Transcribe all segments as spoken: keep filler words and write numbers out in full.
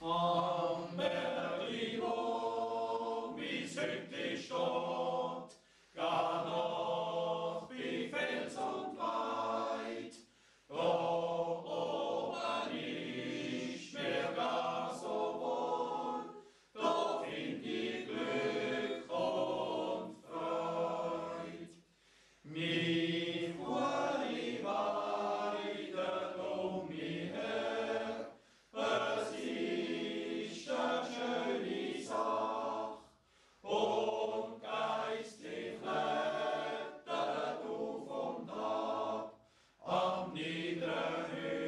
Am Berlin, wie singt die Stadt, gar noch wie Fels und weit. Doch oben nicht mehr gar so wohl, doch find ich Glück und Freud. Mi fuori weiter um mich her, es ist eine schöne Sache und geistlich klettert auf und ab am niederen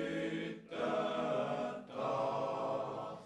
Hüttendach.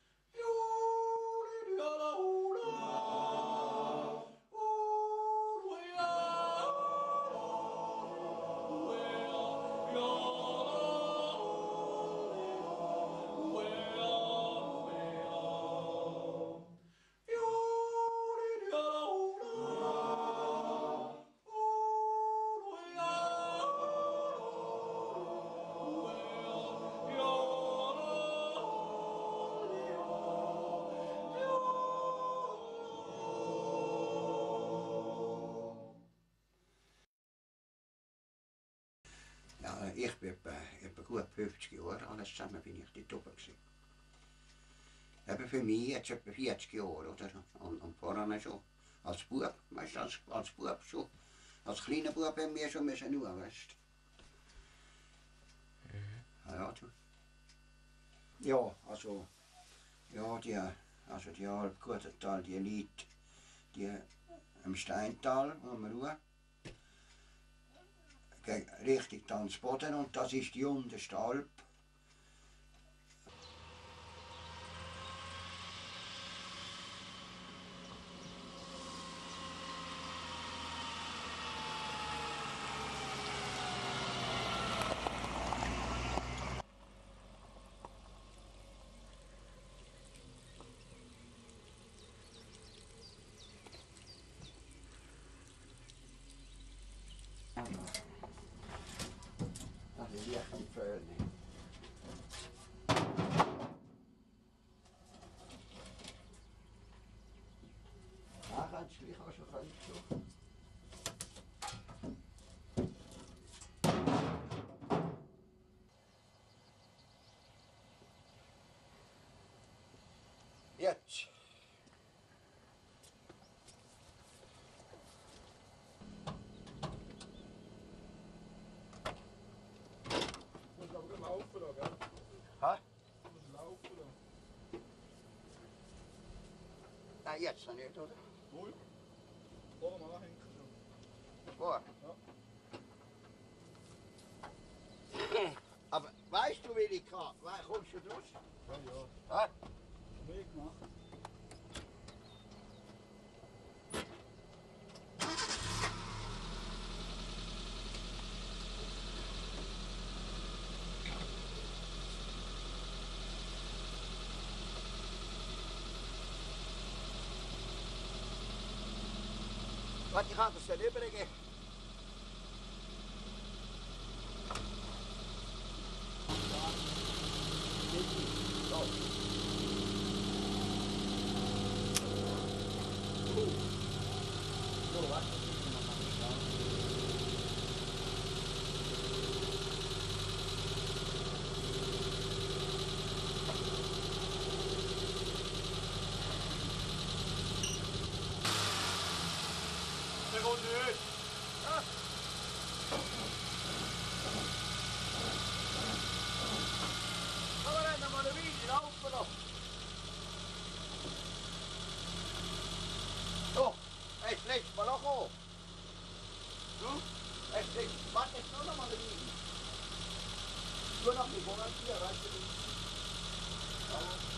Ja, ich bin etwa, etwa gut fünfzig Jahre, alles zusammen bin ich dort oben gewesen. Eben für mich jetzt etwa vierzig Jahre, oder? Und, und vorher schon als Bub, weißt du, als, als Bub schon, als kleiner Bub haben wir schon müssen nur, weißt du. Mhm. Ja, du. Ja, also, ja, die, also die halb gute Tal, die liegt, die im Steintal, wo wir ruhen. Richtig Tanzboden und das ist die unterste Alp. Das ist echt die Föhne. Ja, kannst du gleich auch schon können. Jetzt. Muss aber laufen da, gell? Ha? Muss laufen da. Nein, jetzt noch nicht, oder? Wohl. Vorne mal anhängen schon. Vor. Ja. Aber weißt du, wie ich kann? Wann kommst du draus? Ja, ja. Ha? Mehr gemacht. Warte, ich kann das dann übergeben. So. So, warte. Der geht nicht. Ja. Komm mal rein, mal eine Weile laufen noch. So, jetzt legst du mal noch an. Hm? Jetzt legst du, warte jetzt noch mal eine Weile. Nur noch nicht, wo man hier, weißt du nicht. Ja.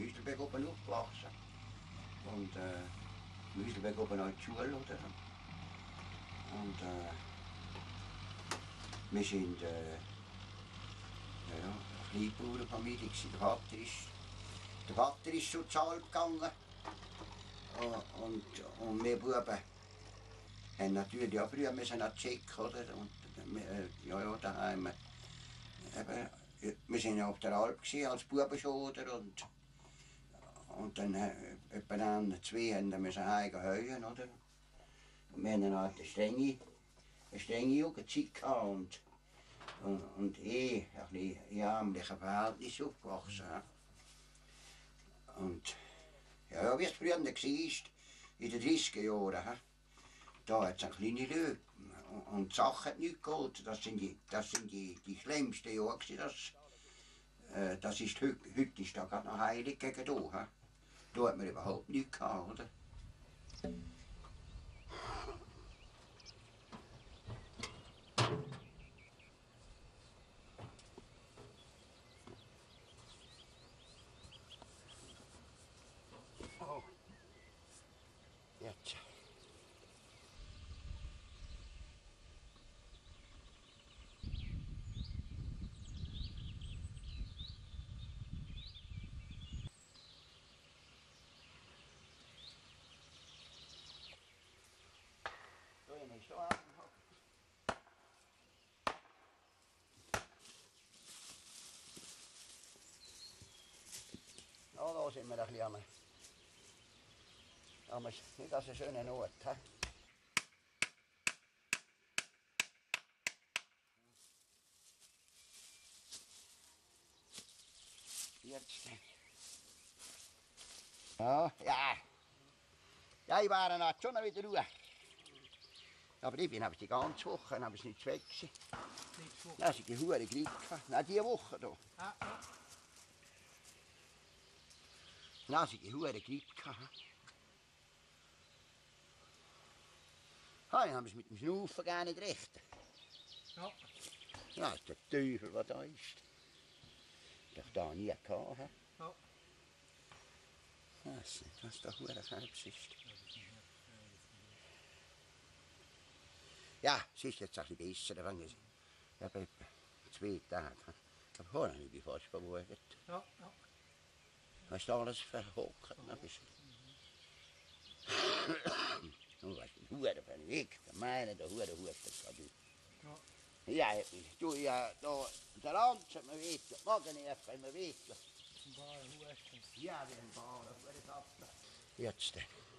Müselberg oben aufgewachsen. Und äh, Müselberg oben auch in die Schule, oder? Und äh, wir sind äh, ja, eine Kleinbauernfamilie. Der Vater ist, der Vater ist schon zur Alp gegangen. Uh, und, und wir Buben haben natürlich auch früher müssen nach Tschech, oder? Und, äh, ja, ja, daheim. Eben, wir waren ja auf der Alp gewesen, als Buben schon, oder? Und, und dann äh, etwa an zwei haben wir müssen heim heuen, oder? Und wir hatten dann halt eine strenge, eine strenge Jugendzeit gehabt und, und, und eh ein bisschen in ärmlichen Verhältnissen aufgewachsen. Und ja, wie es früher war, in den dreißiger Jahren, da hat es eine kleine Löwe. Und die Sache hat nichts geholfen. Das sind die, das sind die, die schlimmsten Jahre. Das, äh, das ist, heute, heute ist da gerade noch heilig gegen da. Da hat man überhaupt nichts gehabt, oder? Oh. Jetzt. Da ist schon an. Ja, da sind wir ein bisschen am, am nicht so schönen Ort. He? Jetzt. Ja, ja. Ja, ich war dann schon wieder ruhig. Aber ich bin die ganze Woche dann ich nicht weg. Dann hatte ich die Hure Grippe. Nein, diese Woche hier. Ah, ah. Dann hatte ich die Hure Grippe. Ah, dann haben sie mit dem Schnaufen gar nicht recht. Ja. Das ist der Teufel, was da ist. Das habe ich da nie gehabt. He? Ja. Ich weiß nicht, was da Hure Krebs ist. Ja, es ist jetzt ein bisschen besser. Ich habe etwa zwei Tage. Aber vorher habe ich fast verwogen. Ja, ja. Da ist alles verhockt. Ein bisschen. Du weißt, der Hure verlegt. Der meine, der Hure Hut, das kann du. Ja, du, ja, da, der Ranz hat mir weh, der Magennerven hat mir weh. Zum Bauern Husten. Ja, wie ein Bauer, Hure Tappe. Jetzt.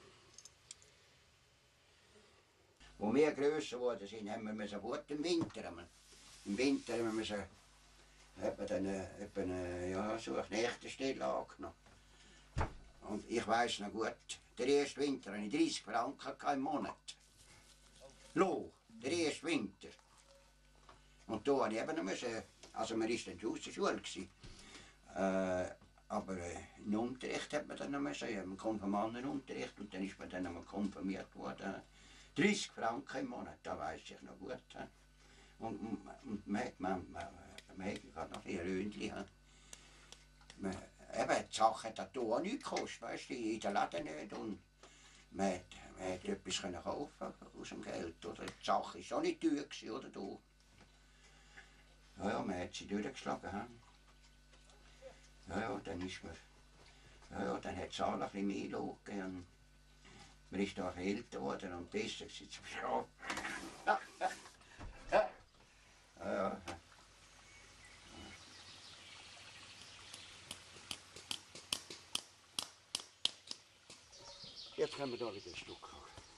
Wo wir grösser geworden sind, haben wir sofort im Winter. Im Winter haben wir etwa eine, etwa eine, ja, so eine Knechtenstelle angenommen. Und ich weiss noch gut, der erste Winter hatte ich dreißig Franken im Monat. Lohn, der erste Winter. Und da musste ich eben müssen, also man war dann schon aus der Schule. Äh, aber äh, im Unterricht hat man dann noch müssen, im Konfirmandenunterricht, und dann ist man dann einmal konfirmiert worden. dreißig Franken im Monat, das weiss ich noch gut. Und, und, und man, man, man, man hat gerade noch ein Löhnchen. Man, eben, die Sache hat hier auch nichts gekostet, weißt du, in den Läden nicht. Und man, hat, man hat etwas können kaufen aus dem Geld. Oder? Die Sache war auch nicht teuer, gewesen, oder? Da. Ja, ja, man hat sie durchgeschlagen. He? Ja, ja, dann ist man, ja, ja, dann hat es alle ein bisschen mehr Lohn gegeben. Man ist da älter geworden und besser gewesen zum Schlafen. Ja, ja. Ja. Jetzt können wir da wieder ein Stück hoch.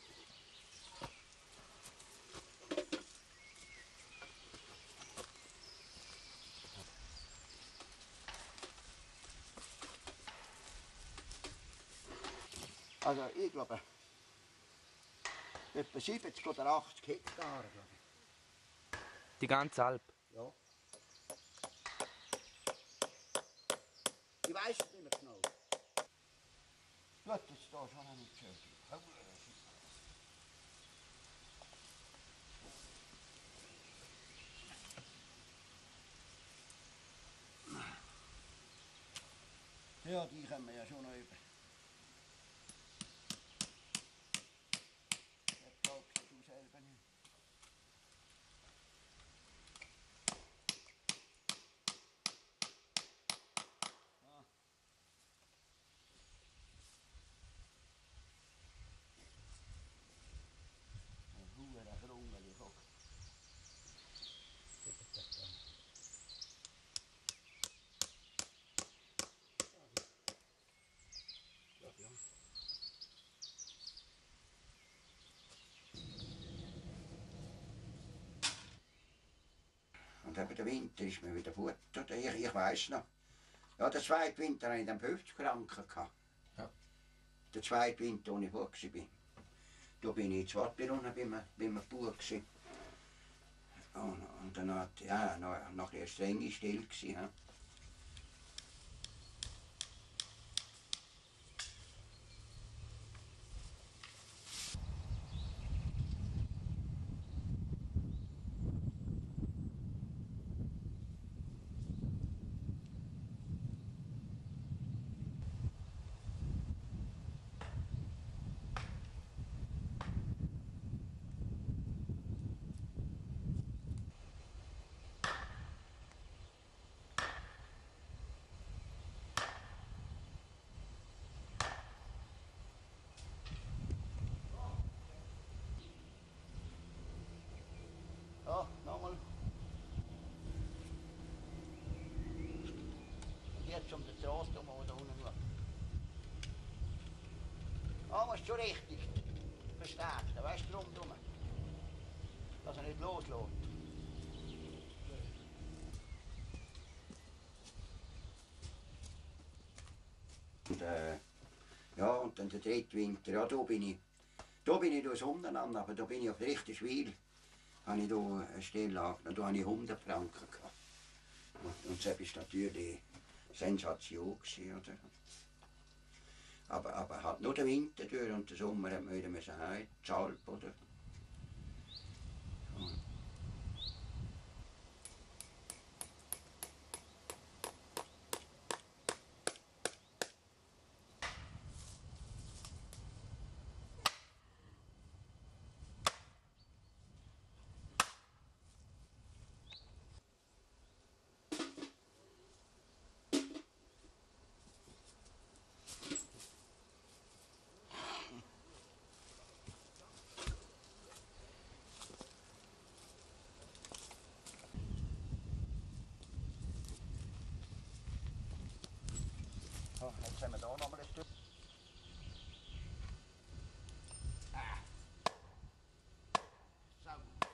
Also ich glaube, etwa siebzig oder achtzig Hektar. Die ganze Alp? Ja. Ich weiß es nicht mehr genau. Gut, das ist da schon nicht schön. Ja, die können wir ja schon noch über. Das glaubst du selber nicht. Ah. Ein hoher Brunnen, die Vogel. Und eben der Winter ist mir wieder gut. Oder ich, ich weiss noch. Ja, der zweite Winter hatte ich dann fünfzig Franken. Gehabt. Ja. Der zweite Winter, als ich fort war. Da bin ich in Zwartberunna bei einem Bauer. Und, und dann hat, ja, noch, noch eine strenge Stelle gewesen. Ja. Ja, nochmal. Jetzt um die Straße da mal da unten schauen. Ah, musst schon richtig verstärken, weißt du, drum drum. Dass er nicht loslässt. Und, äh, ja, und dann der dritte Winter, ja, da bin ich, da bin ich durchs Unterland, aber da bin ich auf Richterswil. Habe ich da eine Stelle angenommen, da habe ich hundert Franken gehabt. Und, und das war natürlich Sensation gewesen, oder? Aber, aber hat nur den Winter durch und den Sommer hat man wieder müssen heim, die Alp, oder? Ja. So, jetzt haben wir da noch mal ein Stück. Ah. So.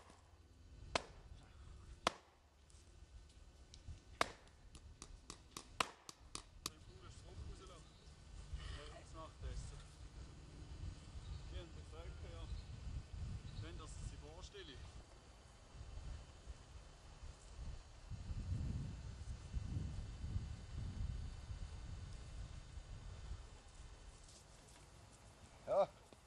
Ein cooles Frucht rauslassen. Jetzt Nachtessen. Die haben gefragt, ja, wenn das sie vorstelle. Ja.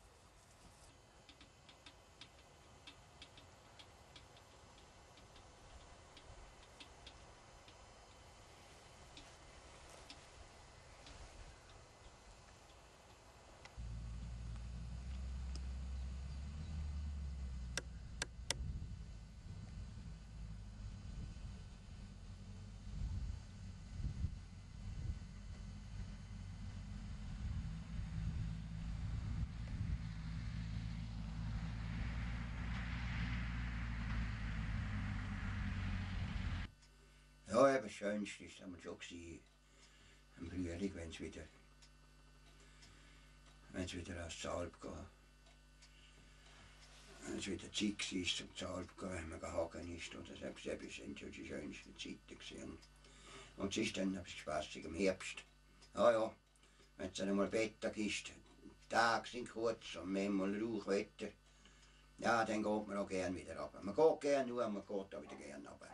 Ja, eben das Schönste ist dann schon gewesen, im Frühling, wenn es wieder, wenn es wieder ans Zalp geht. Wenn es wieder Zeit war, zum Zalp gehen, wenn man gehagen ist. Oder selbst das sind schon die schönsten Zeiten gewesen. Und es ist dann etwas spaßig im Herbst. Ja, ja, wenn es dann einmal Wetter ist, die Tage sind kurz und manchmal Rauchwetter, ja, dann geht man auch gerne wieder runter. Man geht gerne nur, man geht auch wieder gerne runter.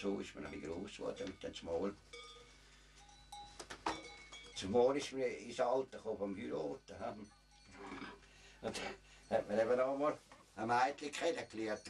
so ist man ein bisschen gross geworden mit dem Mal. Zumal ist mir ins Alter gekommen vom Heiraten. Und dann hat man eben einmal ein Mädchen kennengelernt.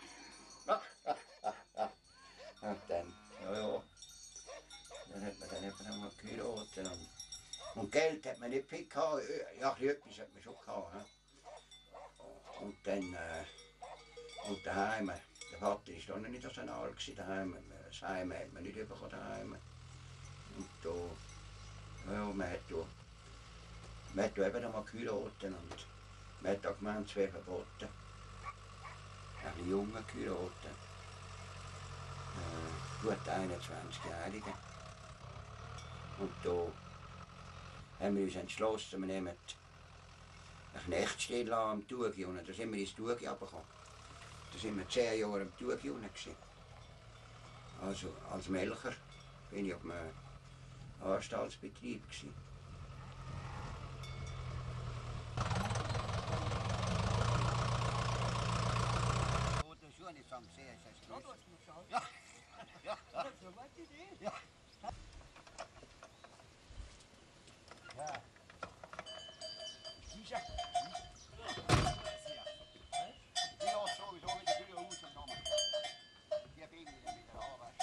Und dann, ja, ja, dann hat man dann eben einmal geheiratet. Und, und Geld hat man nicht viel gehabt, ja, etwas hat man schon gehabt. Und dann, äh, und daheim, der Vater war noch nicht so alt daheim, das Heim hat man nicht bekommen daheim. Und da, ja, man hat da, man hat da eben einmal geheiratet und man hat da gemeint, es wäre verboten. Ein Junge geheiratet, äh, gut einundzwanzigjährige. Und da haben wir uns entschlossen, wir nehmen eine Knechtsstelle am Tugi und da sind wir ins Tugi runtergekommen. Da sind wir zehn Jahre am Tugi unten. Also als Melcher bin ich auf einem Anstaltsbetrieb. Oh, das ist schon nicht am See, das ist groß. Ja, ja, ja. Ja. Ja. Sicher. Ich lasse sowieso mit der Tür rausgenommen. Hier bin ich dann wieder Arbeit.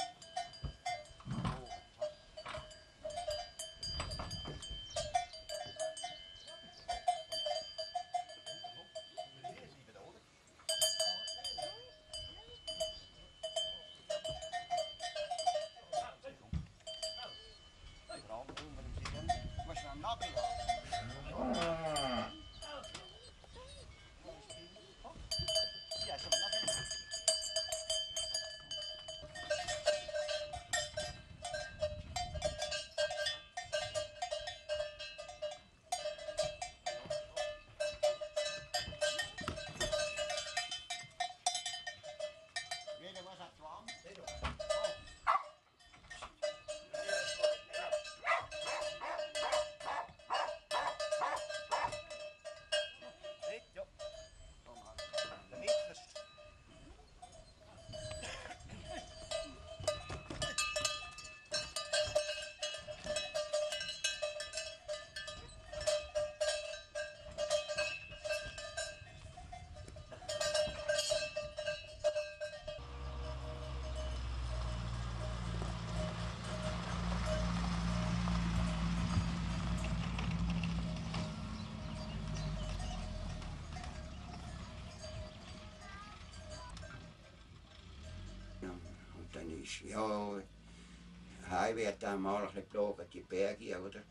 Und dann ist, ja, heim wird dann mal ein bisschen geplagt, die Berge, oder?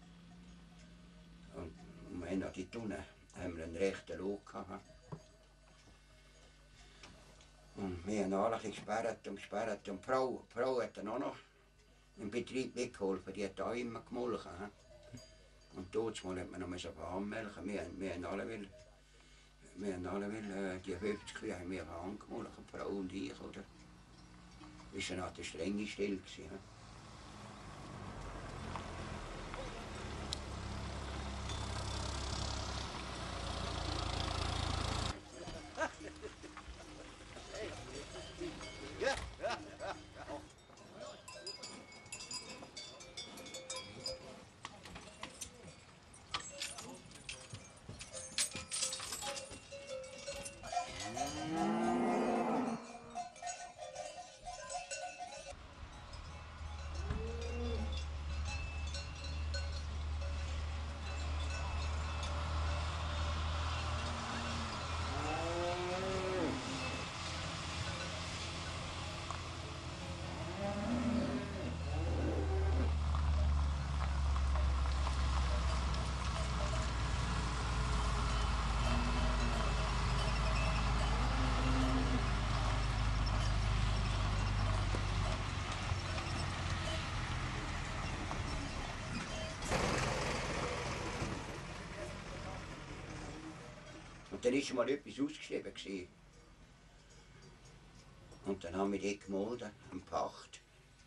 Und, und wir haben noch die Tunnel, haben wir einen rechten Log gehabt. Und wir haben alle ein bisschen gesperrt und gesperrt. Und die Frau, die Frau hat dann auch noch im Betrieb mitgeholfen, die hat auch immer gemolken. Und dort hat man noch anmelden. Wir, wir haben alle will, wir haben alle will, äh, die fünfzig Kühe haben wir angemolken, die Frau und ich, oder? Das war eine strenge Stelle. Und dann war mal etwas ausgeschrieben. Gewesen. Und dann haben wir die gemolden, am Pacht.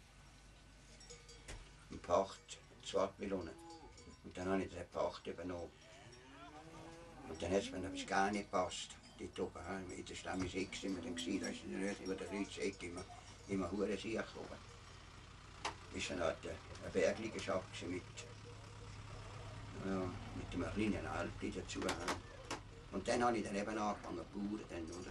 Am Pacht, zwei Millionen. Und dann habe ich den Pacht übernommen. Und dann hat es mir etwas gar nicht gepasst. Dort oben in der Stammesecke sind wir dann gewesen, da ist in der Nähe über der Rützecke immer, immer hure sicher oben. Ist dann halt eine Bergliegenschaft mit, ja, mit einem kleinen Alp dazu. Und dann habe ich dann eben angefangen zu bauen. Dann, oder?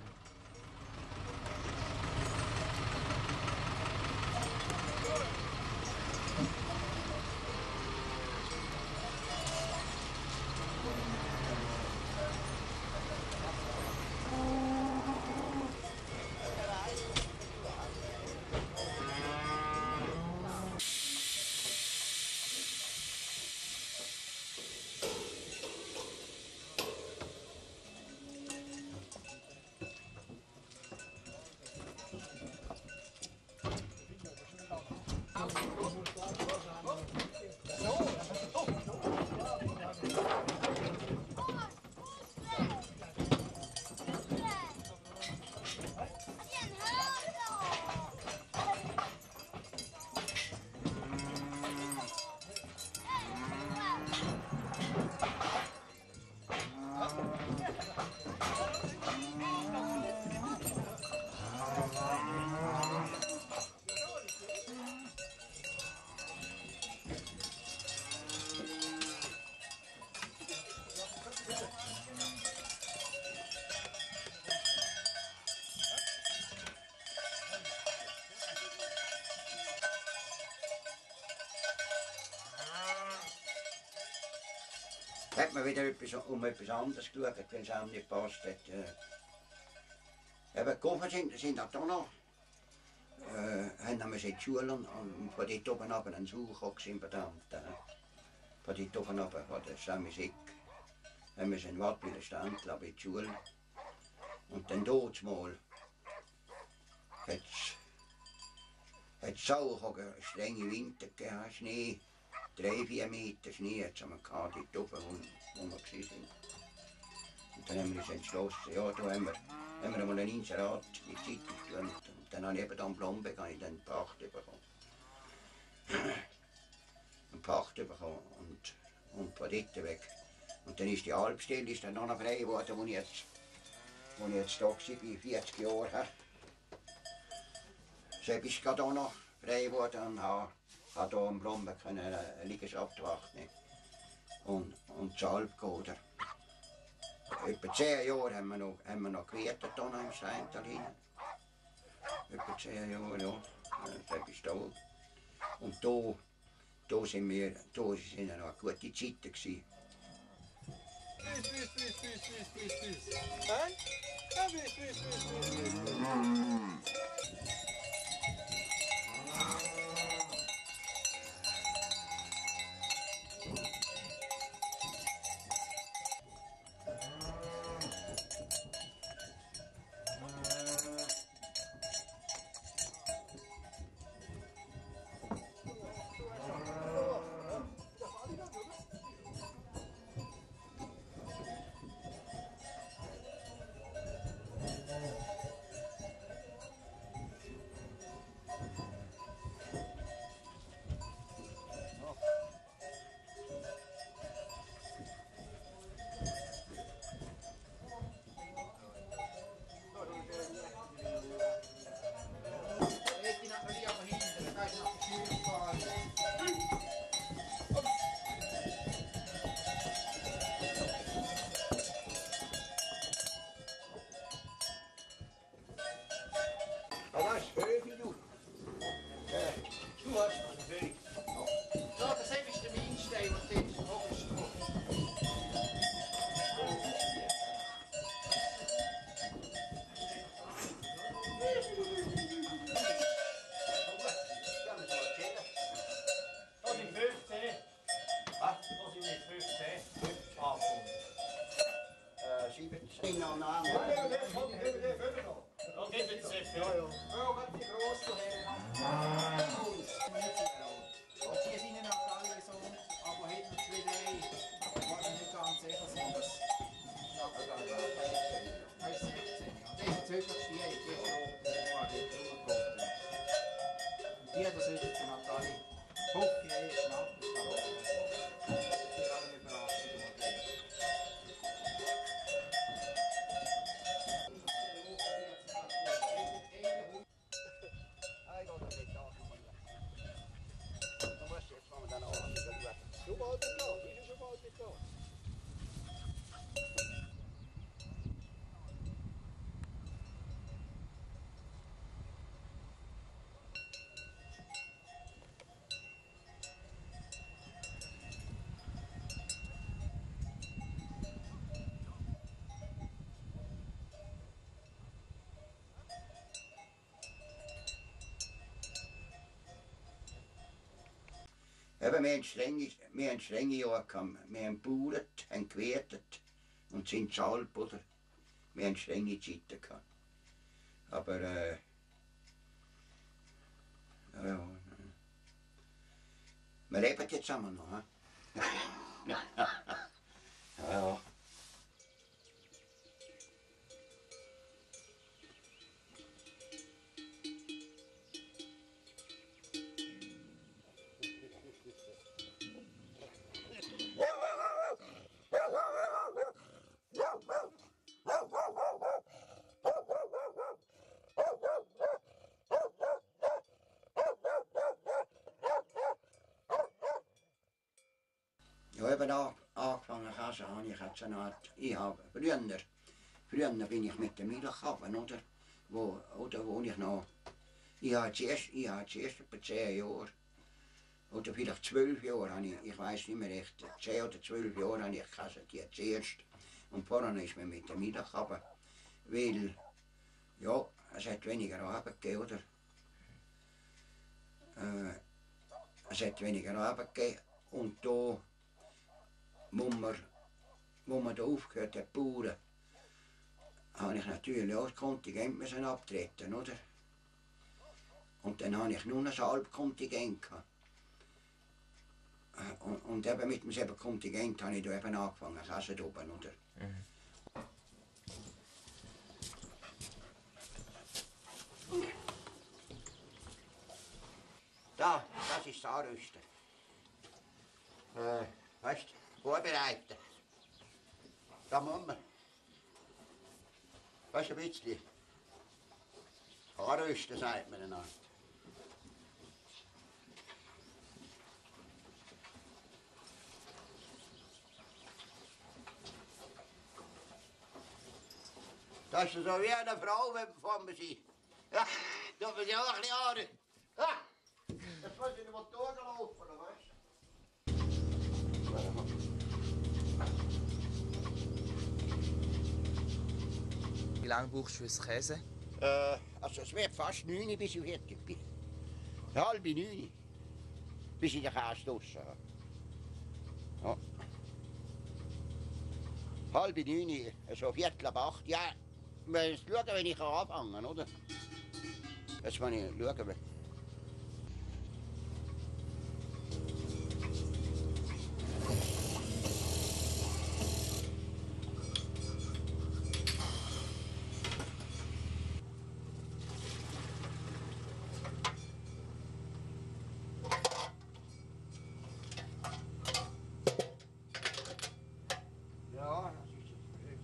Hat man wieder etwas, um etwas anderes geschaut, wenn es einem nicht passt hat. Äh, eben, die Koffer sind, sind auch da noch. Äh, haben wir in die Schule und von dort oben runter ein Sauerkoch sind verdammt. Äh, von dort oben runter, von der Samisick, haben wir in Wattwil stand, glaube ich, in die Schule. Und dann dort mal hat es Sauerkoch, strenge Winter gegeben, Schnee. Drei, vier Meter Schnee hat es gehabt, dort oben, wo, wo wir waren. Und dann haben wir uns entschlossen, ja, da haben wir, haben wir einmal ein Inserat in die Zeitung getan. Und dann habe ich eben dann Blomberg ich dann Pacht bekommen. Einen Pacht bekommen und, und von dort weg. Und dann ist die Alpstelle ist dann noch frei geworden, wo ich jetzt, wo ich jetzt da war, bei vierzig Jahren. Deshalb ist gerade auch noch frei geworden und habe habe hier in Blomberg eine Liegenschaft wachen und, und zur Alp gehen. Oder? Etwa zehn Jahre haben wir noch, haben wir noch gewirtet hier im Steintal hin. Etwa zehn Jahre, ja. Das ist da. Und hier, hier sind wir, hier sind ja noch gute Zeiten gewesen. Bis, bis, bis, bis, bis, bis, bis. Nein? Ja, bis, bis, bis, bis, bis. Eben, wir haben strenge, wir haben strenge Jahre gehabt. Wir haben gebaut, haben gewertet und sind Schalb, oder? Wir haben strenge Zeiten gehabt. Aber, äh, ja, ja. Wir leben jetzt einmal noch, hä? Ja, ja. Ja, eben an, angefangen also, habe ich jetzt eine Art, ich habe früher, früher bin ich mit der Milch runter, oder? Wo, oder wo ich noch, ich habe zuerst, ich habe zuerst etwa zehn Jahre, oder vielleicht zwölf Jahre, habe ich, ich weiß nicht mehr recht, zehn oder zwölf Jahre habe ich kassiert zuerst. Und vorher ist man mit der Milch runter, weil, ja, es hat weniger Arbeit gegeben, oder? Äh, es hat weniger Arbeit gegeben und da, wo wir, wo wir da aufgehört haben, die Bauern, habe ich natürlich auch das Kontingent müssen abtreten, oder? Und dann habe ich nur ein halbes Kontingent gehabt. Und, und eben mit dem selben Kontingent habe ich da eben angefangen, Kassen oben, oder? Mhm. Da, das ist das Anrüsten. Äh, weißt du, vorbereiten. Da muss man. Weißt du, ein bisschen. Anrüsten, sagt man dann. Das ist so wie eine Frau, wenn wir vor mir sind. Ja, da muss ich auch ein bisschen anrüsten. Ja, jetzt muss ich in den Motor laufen, weißt du? Wie lange brauchst du fürs Käse? Äh, also es wird fast neun, bis ich fertig bin. Halb neun, bis ich den Käse draussen habe. Ja. Halb neun, so viertel ab acht. Ja, ich muss schauen, wenn ich anfangen kann, oder? Jetzt muss ich schauen. Ja, das ist es.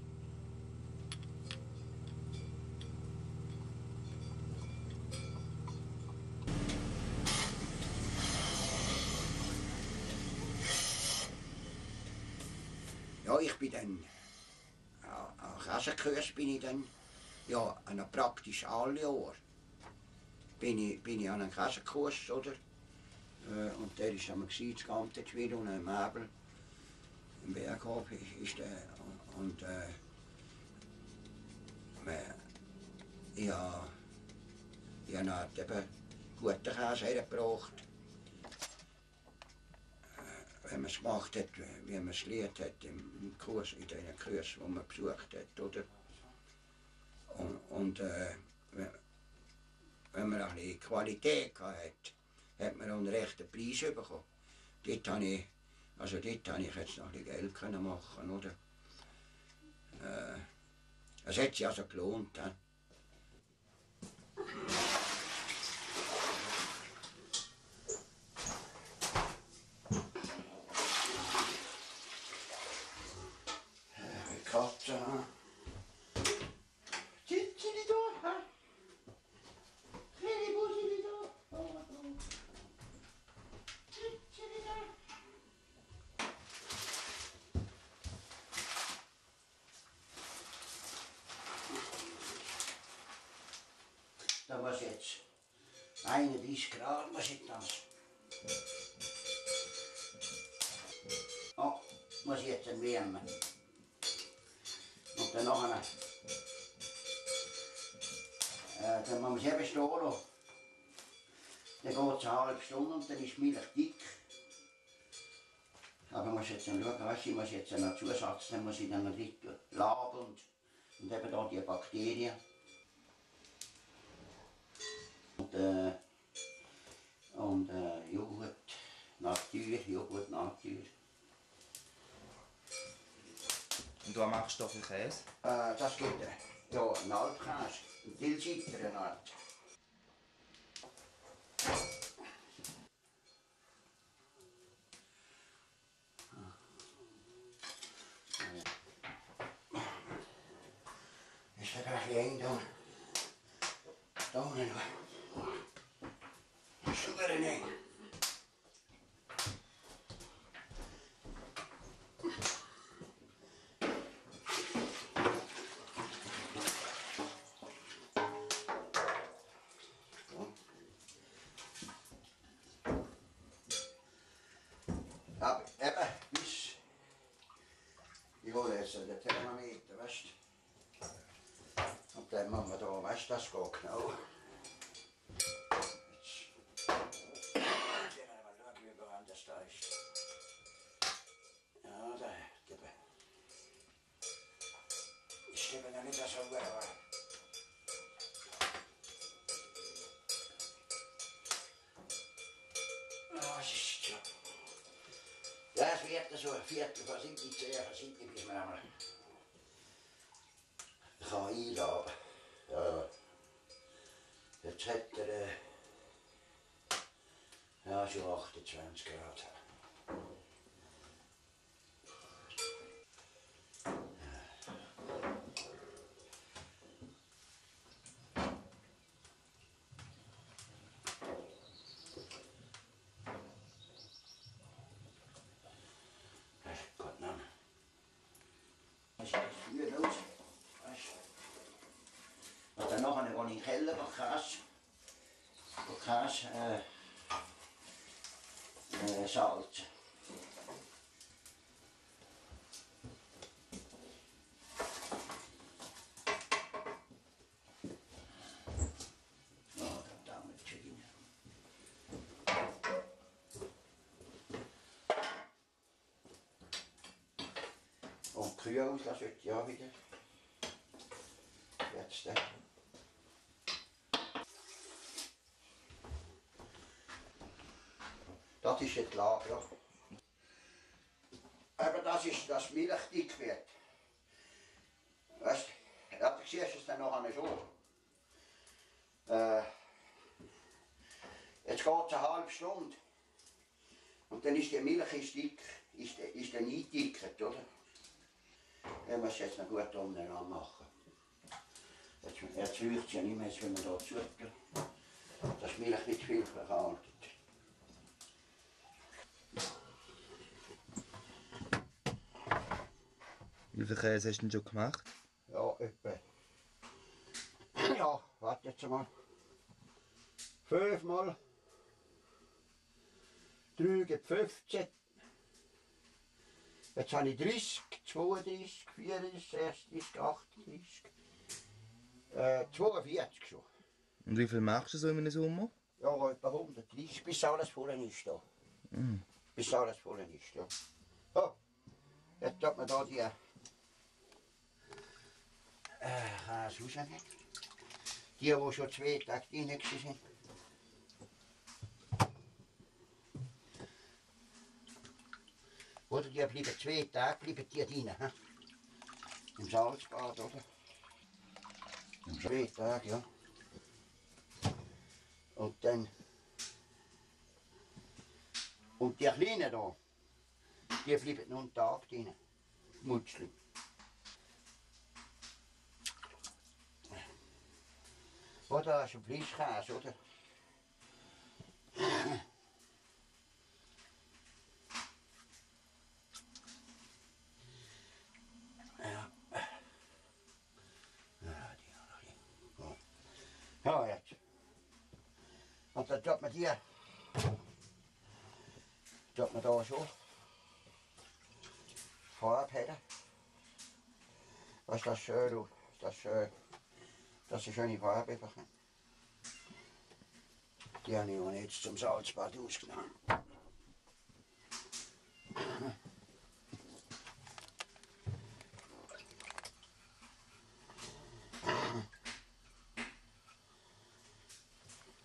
Ja, ich bin dann, ja, an Käsekurs bin ich dann, ja, an praktisch alle Jahre bin ich, bin ich an einem Käsekurs, oder? Äh, und der war am Gesichtsgamtetschwil und ein Möbel. Im Berghof ist der, und äh, ich habe ich habe eben guten Käse hergebracht. Äh, wenn man es gemacht hat, wie man es gelernt hat im Kurs, in den Kursen, die man besucht hat, oder? Und, und äh, wenn, wenn man ein bisschen Qualität hatte, hat man auch einen rechten Preis bekommen. Dort habe ich, also dort habe ich jetzt noch ein bisschen Geld können machen, oder? Äh, es hat sich also gelohnt. He? Äh, Katze. Sitzt sie da? Hä? Kleine Bussi da? Sitzt sie da? Da muss jetzt einunddreißig Grad, muss ich das. Oh, muss ich jetzt erwärmen. Und dann nachher, äh, dann muss man es eben stehen lassen. Dann geht es eine halbe Stunde und dann ist die Milch dick. Aber man muss jetzt dann schauen, weißt du, ich muss jetzt noch Zusatz nehmen, muss ich dann noch richtig labeln und, und eben da die Bakterien. Und, äh, und äh, Joghurt, Natur, Joghurt, Natur. Und was machst du da für Käse? Äh, das gibt äh, ja, einen Alpkäse, einen Tilsiter, eine Art. Ist da gleich eng da? Da unten noch. Super eng. Aber eben, bis ich hole jetzt den Thermometer, weißt du? Und dann machen wir da, weißt du, das geht genau. Jetzt sehen wir mal schauen, wie warm das da ist. Ja, da, gebe. Ich gebe noch nicht so warm. Ja, es ist schon. Ja, es wird so ein Viertel von sieben, zehn von sieben, bis man einmal kann einladen. Ja, jetzt hat er äh, ja, schon achtundzwanzig Grad. Gott, nein. Das ist viel los. Und dann nachher gehe ich in den Keller, wo Käse, wo Käse äh, äh, Salz. Ja, da haben wir die Chicken. Und Kühe auslassen heute ja wieder. Jetzt äh. Das ist jetzt Lager. Aber das ist, dass Milch dick wird. Weißt du, ja, du siehst es dann nachher schon. Äh, jetzt geht es eine halbe Stunde. Und dann ist die Milch ist dick, ist, ist dann eingedickert, oder? Ich muss jetzt noch gut umeinander machen. Jetzt, jetzt riecht es ja nicht mehr, wenn man da zutut. Dass die Milch nicht viel verkaltet. Wie viel Käse hast du denn schon gemacht? Ja, etwa. Ja, warte jetzt mal. Fünfmal. Drei gibt fünfzehn. Jetzt habe ich dreißig, zweiunddreißig, vierunddreißig, sechsunddreißig, achtunddreißig. Äh, zweiundvierzig schon. Und wie viel machst du so in einem Sommer? Ja, etwa hundertdreißig, bis alles voll ist da. Mm. Bis alles voll ist, ja. So, jetzt tut man da die äh, Käse rausnehmen. Die, die schon zwei Tage drin waren. Oder die bleiben zwei Tage bleiben die drin. He? Im Salzbad, oder? Im zwei Tage, ja. Und dann. Und die Kleinen da, die bleiben noch einen Tag drin. Mutzli. Oder hast du einen Frischkäse, oder? Ja. Ja, die haben ja. Ja, jetzt. Und dann tut man die, tut man da so Farbe haben. Was das schön aus, das schön, dass sie schöne Farbe bekommen. Die habe ich auch jetzt zum Salzbad ausgenommen.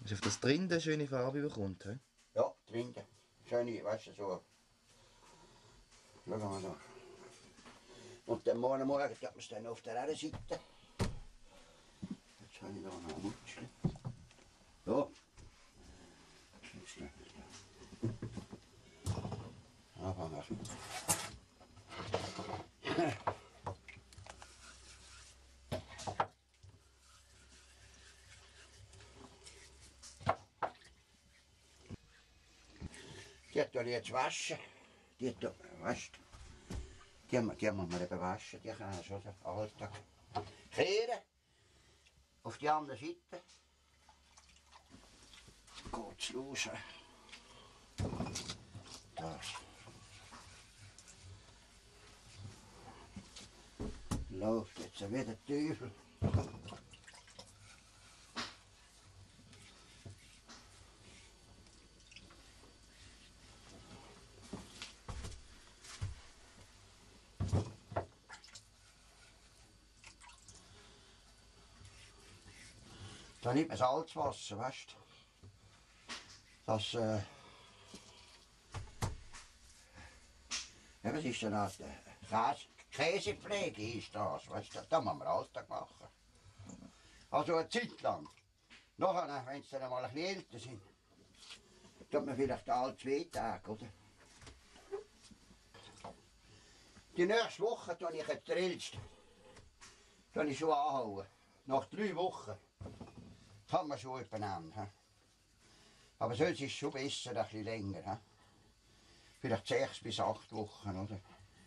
Ist auf das drin eine schöne Farbe bekommt, he? Ja, drinnen. Schöne, weißt du, so. Schau mal da. Und dann morgen Morgen tut man es dann auf der anderen Seite. Jetzt habe ich da noch ein Mutschchen. So. Jetzt dann. Anfangen wir. Die tue ich jetzt waschen. Die tue, weißt du, die, die muss man eben waschen, die kann schon den Alltag kehren. Auf die andere Seite geht's los. Das. Läuft jetzt wie der Teufel. Da nimmt man Salzwasser, weißt du? Das, äh, ja, was ist denn das? Käse, Käsepflege ist das, weißt du? Das muss man Alltag machen. Also eine Zeit lang. Nachher, wenn sie dann mal ein bisschen älter sind, tut man vielleicht alle zwei Tage, oder? Die nächste Woche tue ich jetzt den Ältesten. Tue ich schon anhauen. Nach drei Wochen kann man schon übereinander. Aber sonst ist es schon besser, ein bisschen länger. He? Vielleicht sechs bis acht Wochen, oder?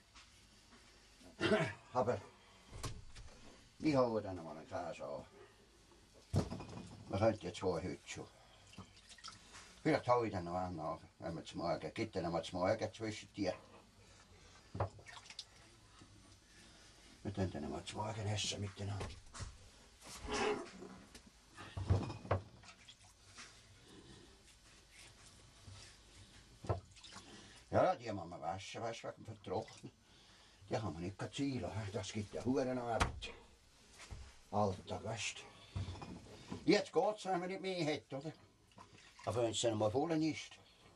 Aber ich hole dann mal einen Käse an. Man könnte jetzt zwei heute schon. Vielleicht hole ich dann noch einen an, wenn wir zum Morgen. Gibt dann mal zum Morgen zwischen dir. Wir können dann mal zum Morgen essen miteinander. Ja, die muss man waschen, weißt du, wegen dem Vertrocknen. Die kann man nicht ziehen lassen. Das gibt ja Hurenarbeit. Alltag, weißt du. Jetzt geht es, wenn man nicht mehr hat, oder? Aber wenn es dann mal voll ist.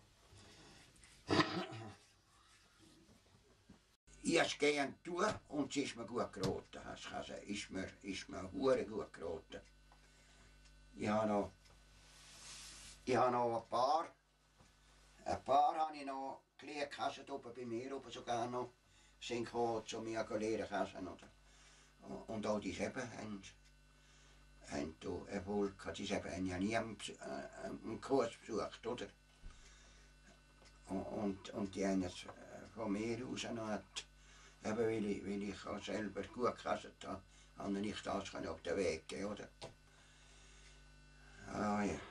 Ich gehe durch und es ist mir gut geraten. Ich kann sagen, ist mir, ist mir hure gut geraten. Ich habe noch, ich habe noch ein paar, ein paar habe ich noch gelegt, Kassen oben bei mir oben sogar noch, sind gekommen zu mir lernen Kassen, oder? Und auch die Schäben haben, haben da Erfolg gehabt. Die Schäben haben ja nie einen, äh, einen Kurs besucht, oder? Und, und die haben jetzt von mir aus noch, eben weil ich, weil ich selber gut gekassen habe, habe ich das auf den Weg gehen, oder? Ah ja.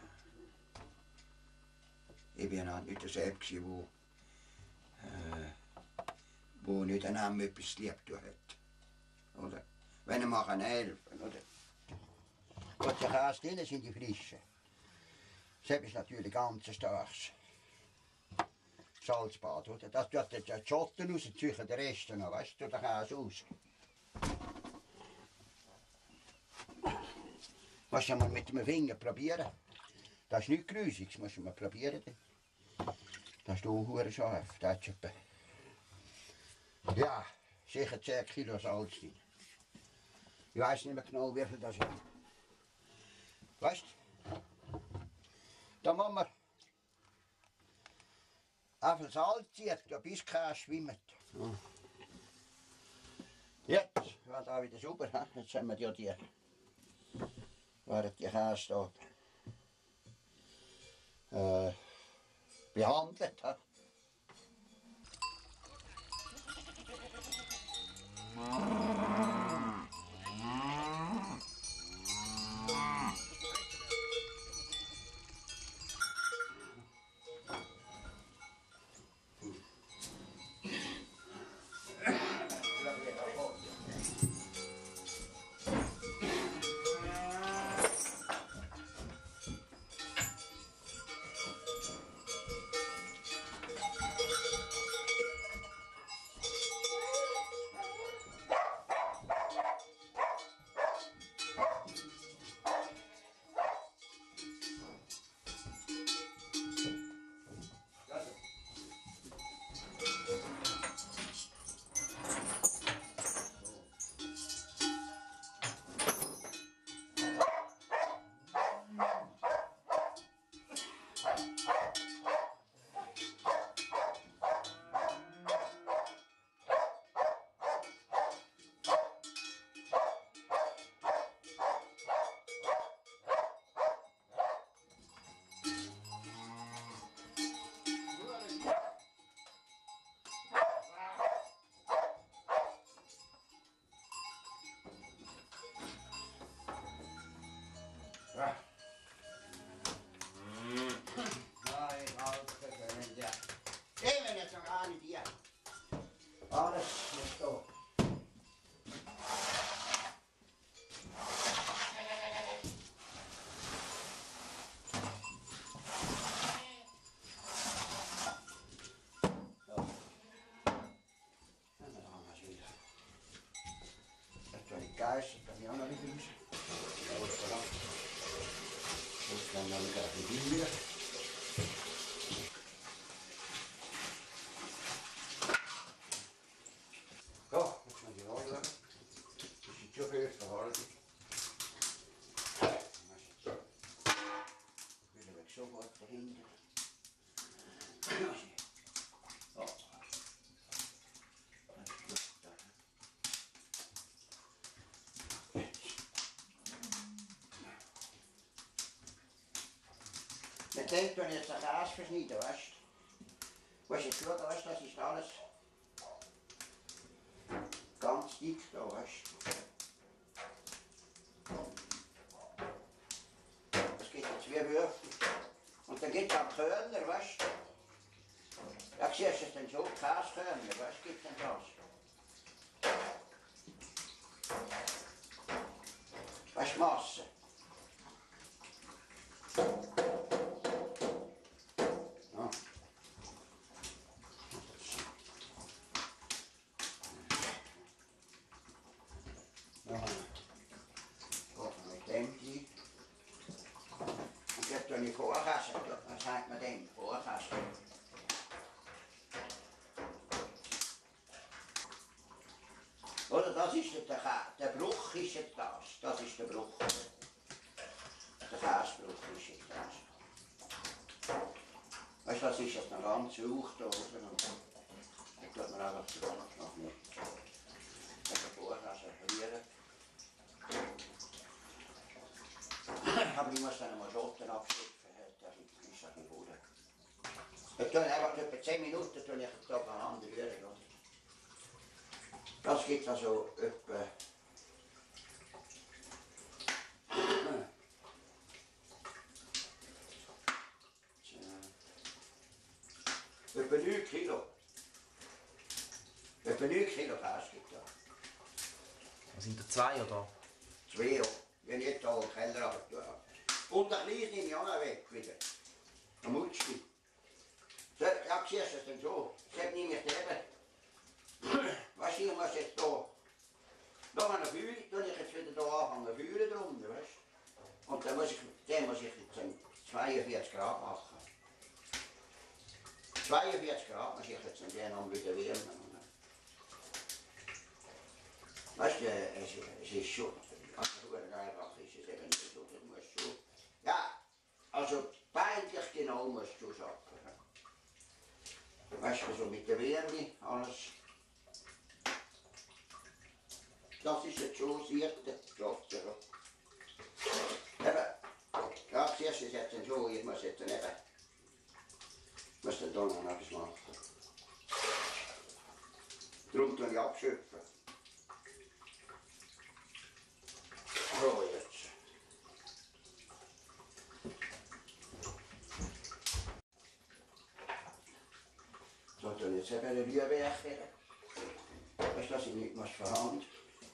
Ich bin halt nicht der Selbst, der äh, wo nicht einem etwas lieb hat. Oder? Wenn er mal helfen kann, oder? Und die Käse drin sind die frischen. Das ist natürlich ganz starkes Salzbad, oder? Das tut jetzt die Schotten rausziehen, den Rest noch, weißt du, der Käse aus. Musst du mal mit dem Finger probieren. Das ist nicht grusig, das musst du mal probieren. Das ist auch hure scharf. Das ist etwa, ja, sicher zehn Kilo Salz drin. Ich weiß nicht mehr genau, wie viel das ist. Weißt du? Da muss man einfach Salz ziehen, bis kein schwimmt. Jetzt wird da wieder sauber. Jetzt haben wir ja die, während die Käse da äh, behandelt. dann noch ein bisschen Bier. Ja, muss man die anschauen. Das ist schon viel verhalten. Ich will weg sofort dahinter. Ja. Mit dem tun jetzt ein Käse verschneiden, weißt du? Weißt du, schauen, weißt, das ist alles ganz dick da, weißt du? Es gibt jetzt zwei Würfel. Und dann gibt es auch Körner, weißt du? Da siehst du es dann so, Käsekörner, weißt du, gibt es dann das. Weißt du, Masse. Vorkassen, was sagt man dem? Vorkassen. Oder das ist der, der Bruch ist jetzt das. Das ist der Bruch. Der Käsebruch ist jetzt das. Weißt du, das ist jetzt noch ganz hoch da oben. Da tut man einfach so noch nicht. Mit der Vorkasse rühren. Aber ich muss dann mal Schotten abschütteln. Ich tue einfach etwa zehn Minuten tue ich da aneinander rühren. Das gibt also etwa etwa neun Kilo. Etwa neun Kilo Käse gibt da. Was sind da zwei oder? Zwei, ja. Ich habe nicht da im Keller runter. Und ein kleines nehme ich auch noch weg wieder. Ein Mutschki. Ja, siehst du es denn so? Das nehme ich eben. Weißt du, ich muss jetzt da. Da habe ich eine Fühle, dann ich jetzt wieder da anfangen, eine Fühle drunter, weißt du? Und dann muss ich, den muss ich jetzt zweiundvierzig Grad machen. zweiundvierzig Grad muss ich jetzt den dann wieder wärmen. Weißt du, es, es ist schon, also einfach ist es eben nicht so, du musst schon, ja, also peinlich genau musst du sagen. Weißt du, so mit der Wärme, alles. Das ist jetzt schon siebte Job. Eben, ja, siehst du es jetzt so, ich muss jetzt eben, ich muss dann da noch etwas machen. Darum tue ich abschöpfen. So, jetzt. So, dann jetzt eben eine Rührwerk wieder. Weißt du, dass ich nicht muss verhandeln.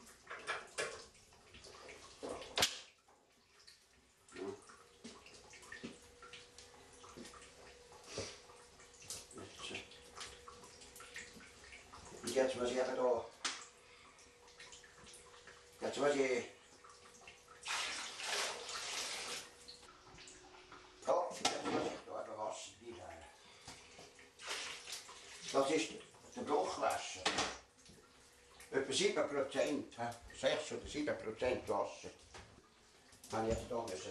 Ja. Jetzt. Und jetzt muss ich eben da. Jetzt muss ich. Oh, jetzt muss ich da eben Wasser rein. Das ist der Bruchwasser. Etwa sieben Prozent, sechs oder sieben Prozent Wasser. Habe ich jetzt da müssen.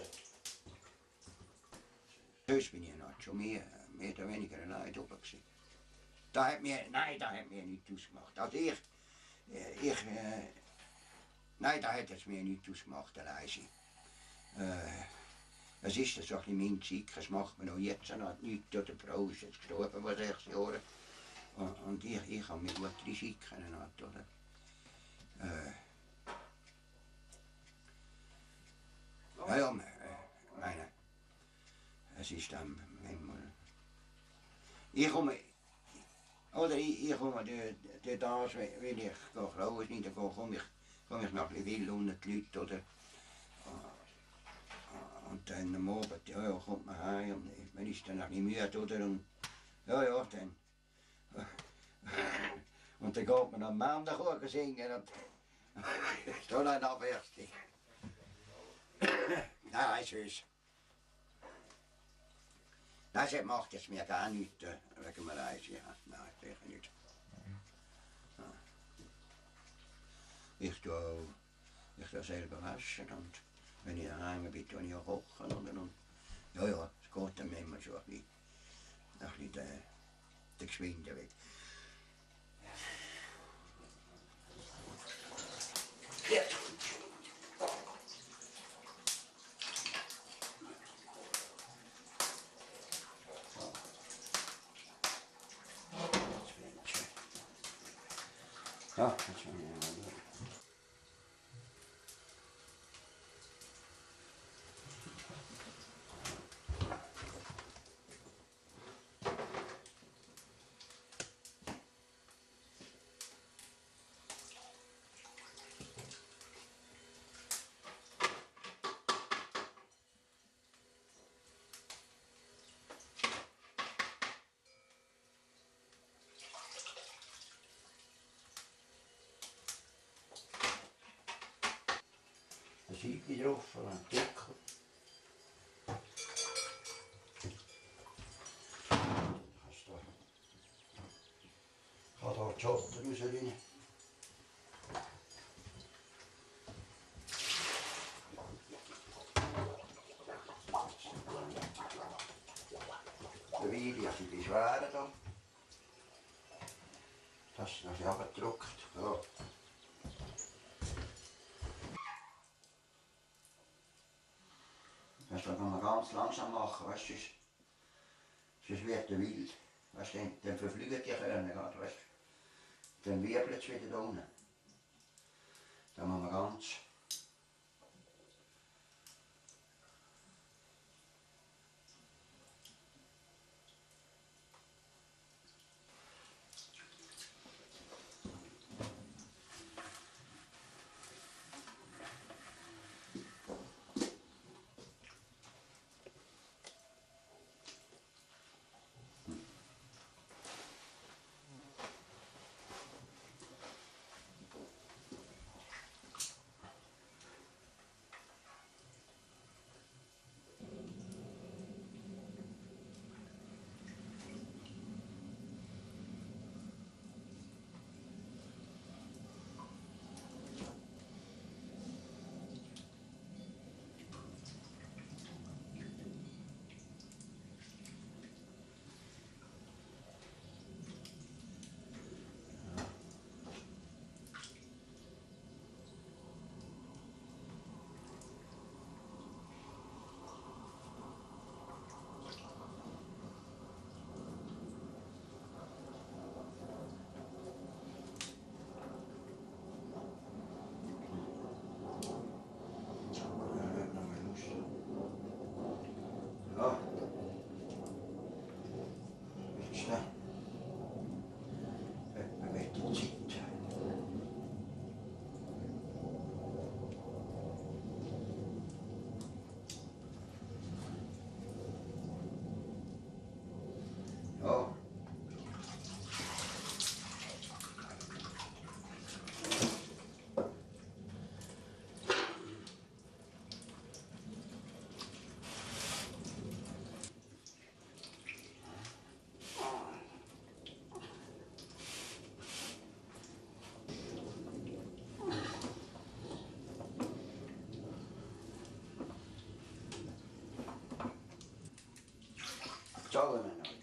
Sonst bin ich noch schon mehr, mehr oder weniger allein oben gewesen. Da hat mir, nein, da hat mir nichts ausgemacht. Also ich, ich, äh, nein, da hat es mir nichts ausgemacht, allein sein. Äh, es ist so ein bisschen mein Zeug, das macht man auch jetzt noch nichts. Die Frau ist jetzt gestorben vor sechs Jahren. Und ich, ich habe mich gut reinschicken, oder? Äh. Ja, ja, äh, meine, es ist dann manchmal. Ich komme, oder ich, ich komme durch das, wenn ich Frauen schneiden gehe, komme ich, komme ich nach Lwil unten die Leute, oder? Und dann am Abend, ja, ja, kommt man heim und man ist dann ein bisschen müde, oder? Und ja, ja, dann. Und dann geht man am Montag singen und ist dann noch fertig. Nein, süß. Das macht jetzt mir gar nichts äh, wegen Malaysia. Ja. Nein, sicher nicht. Ja. Ich tue auch, ich tue selber waschen und wenn ich daheim bin, tue ich auch kochen. Und, und, ja, ja, es geht dann immer schon ein bisschen, ein bisschen der, der Geschwinde weg. Jetzt. Ja, das ist schon ja. Ein Siegel drauf oder ein Deckel. Kannst da. Ich habe hier die Schotten raus rein. Der Weile sind die Schweren da. Das ist noch abgedruckt. Ja. Das kann man ganz langsam machen, weißt du, sonst, sonst wird der wild. Weißt du, dann, dann verfliegen die Körner gerade, weißt du. Dann wirbelt es wieder da unten. Dann machen wir ganz. Ja. Jetzt schnell. Etwa mit der Zeit. Ja. Zahlen wir noch nicht.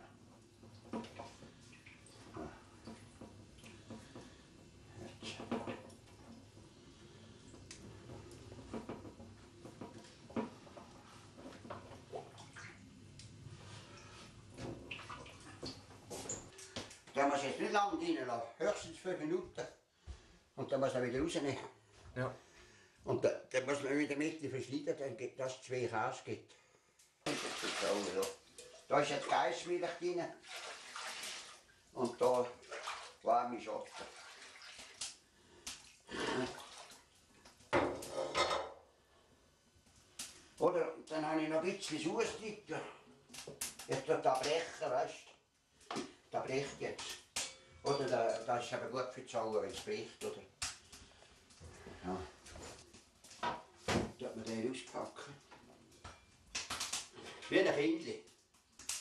Jetzt. Da muss jetzt nicht lange rein lassen, höchstens fünf Minuten. Und dann muss man wieder rausnehmen. Ja. Und da, dann muss man wieder in der Mitte verschneiden, dann gibt das zwei Käse gibt. Da ist jetzt Geißmilch drin und da warme Schotten. Oder dann habe ich noch ein bisschen Sauce drin. Jetzt tut das brechen, weißt du? Das bricht jetzt. Oder da, das ist aber gut für die Sauer, wenn es bricht, oder? Ja. Tut man den auspacken. Wie ein Kindli.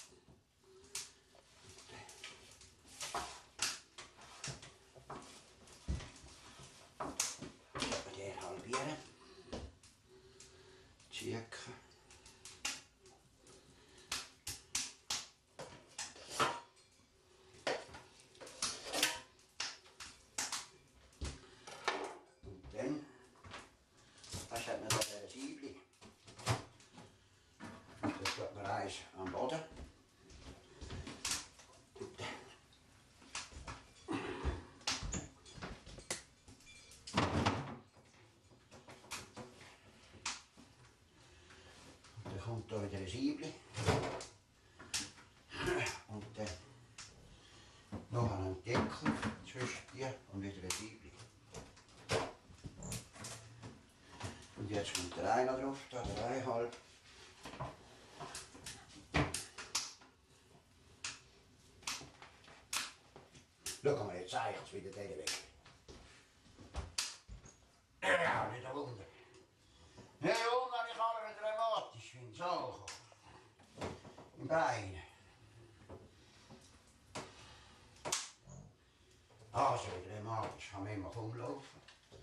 eins am Boden. Dann kommt da wieder ein Siebli. Und dann noch einen Deckel zwischen die und wieder ein Siebli. Und jetzt kommt der eine drauf, da der einhalb. Schau mal, jetzt zeige ich es wieder den weg. Ja, nicht ein Wunder. Nicht ein Wunder, ich kann wieder dramatisch finden. So, im Bein. Ah, so dramatisch, kann man immer kaum laufen.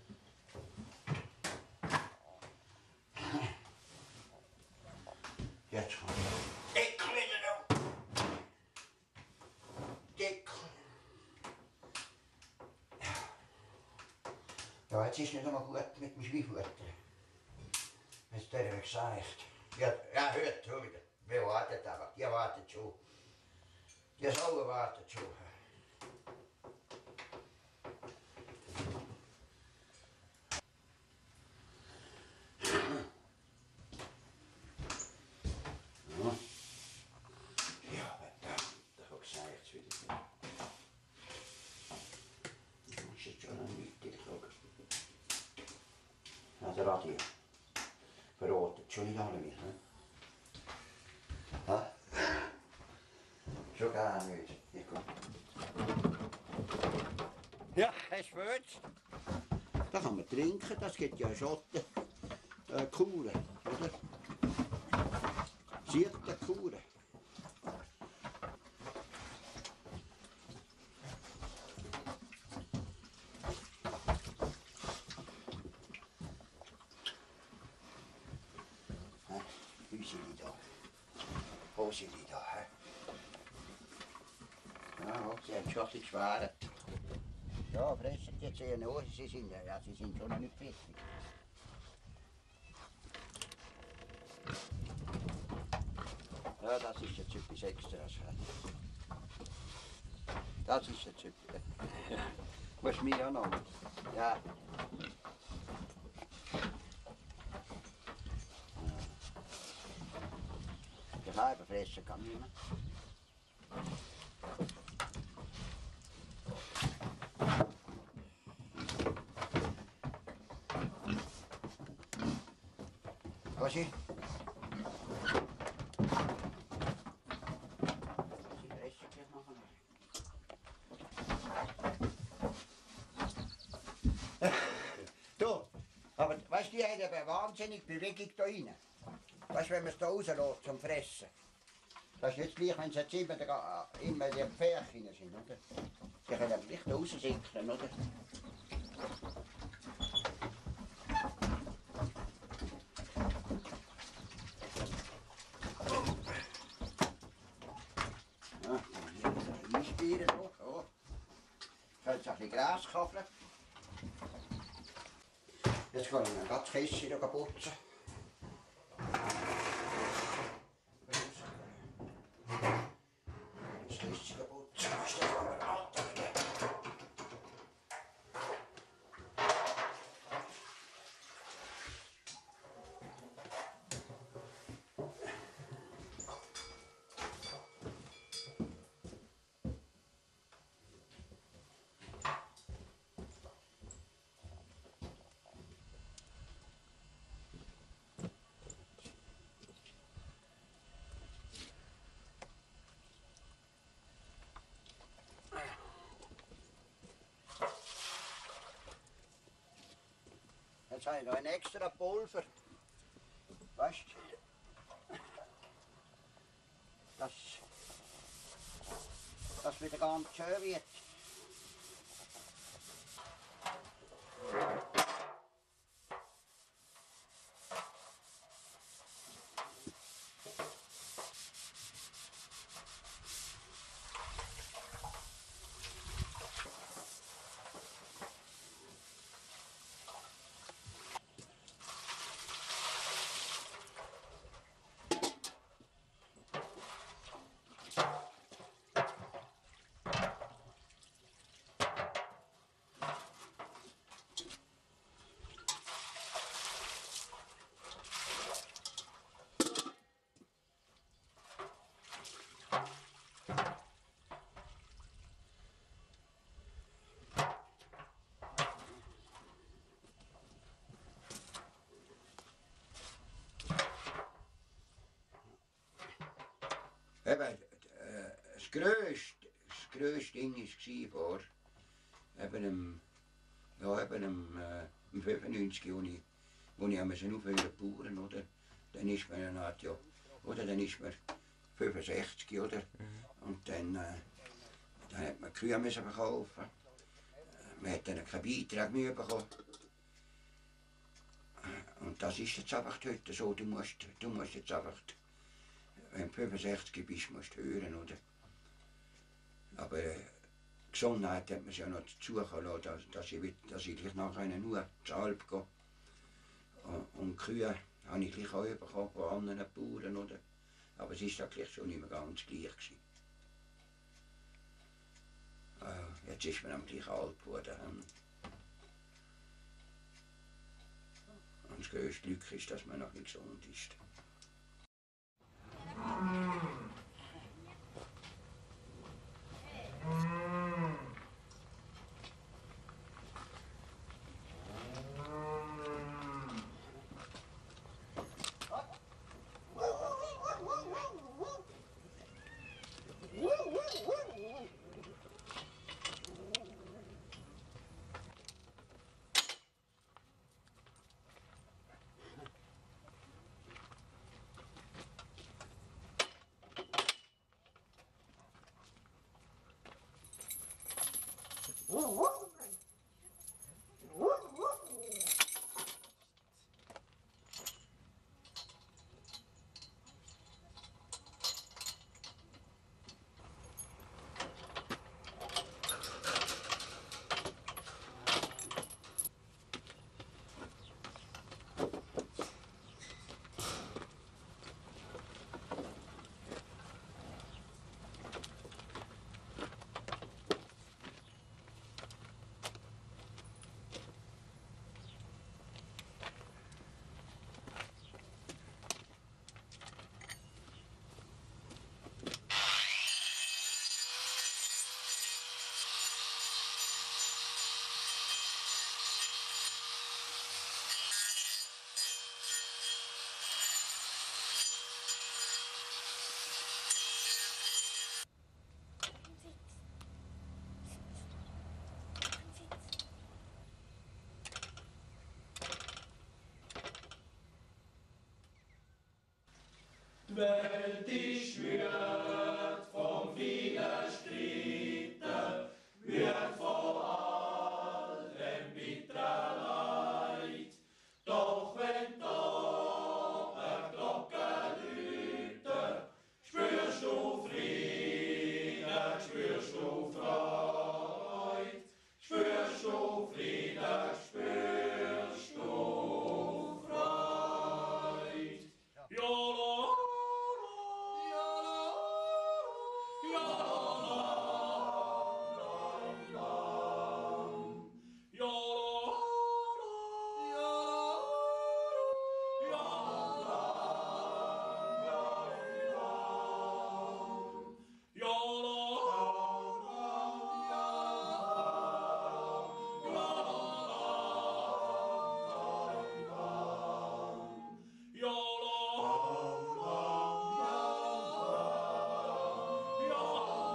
Jetzt kommt der Deckel wieder drauf. Deckel. Ja, jetzt ist nicht einmal gut mit dem Schweifutter. Jetzt hat er gesagt. Ja, ja, hört schon wieder. Wer wartet aber? Die wartet schon. Die Sau wartet schon. Ja, verdammt, da habe ich gesagt wieder. Das ist schon ein wichtiger Tag. Ja, der Radio verrotet schon nicht alle mehr. Ne? Ja? Schon gar nicht. Ich komm. Ja, es schwört. Da kann man trinken, das gibt ja Schotten. Äh, Kuren, oder? Siebte Kuren. Wie sind die da? Wo sind die da? He? Ja, sie haben schon ein bisschen geschwärt. Ja, fressen jetzt eher noch. Sie sind, ja, sie sind schon noch nicht fertig. Ja, das ist jetzt etwas Extras. Das ist jetzt etwas. Muss mir ja noch. Ja. Der halbe fressen kann nicht mehr. Was ist? Du, aber weißt du, die haben eine wahnsinnige Bewegung da rein. Weißt du, wenn man es da rauslässt zum Fressen. Das ist nicht gleich, wenn sie jetzt immer, da, immer die Pferdchen sind, oder? Die können nicht raussickern, oder? Ja, einspielen noch, so. Jetzt ein bisschen Gras kaufen. Jetzt kann ich mir das Kästchen putzen. Das Kästchen putzen, das ist das aber alter. Jetzt habe ich noch ein extra Pulver. Weißt du? Dass das wieder ganz schön wird. Eben, äh, das grösste, das grösste Ding war vor eben im, ja, eben im, äh, im fünfundneunzig, wo ich, wo ich einmal aufhören Bauern, oder? Dann ist man eine Art, ja, oder? Dann ist man fünfundsechzig, oder? Mhm. Und dann, äh, dann hat man Kühe müssen verkaufen. Man hat dann keinen Beitrag mehr bekommen. Und das ist jetzt einfach heute so, du musst, du musst jetzt einfach, wenn du fünfundsechzig bist, musst du hören, oder? Aber äh, Gesundheit hat man es ja noch dazu gelassen, dass, dass, ich, dass ich gleich nachher nur zur Alp gehe. Und, und Kühe habe ich gleich auch bekommen von anderen Bauern, oder? Aber es ist ja gleich schon nicht mehr ganz gleich gewesen. Äh, jetzt ist man am gleich alt geworden. Und das grösste Glück ist, dass man noch nicht gesund ist. Die Welt ist wird vom vielen Streiten, wird von allem bitter Leid. Doch wenn da eine Glocke läutet, spürst du Frieden, spürst du Freude, spürst du Frieden, spürst du Freude. Ja, Ja,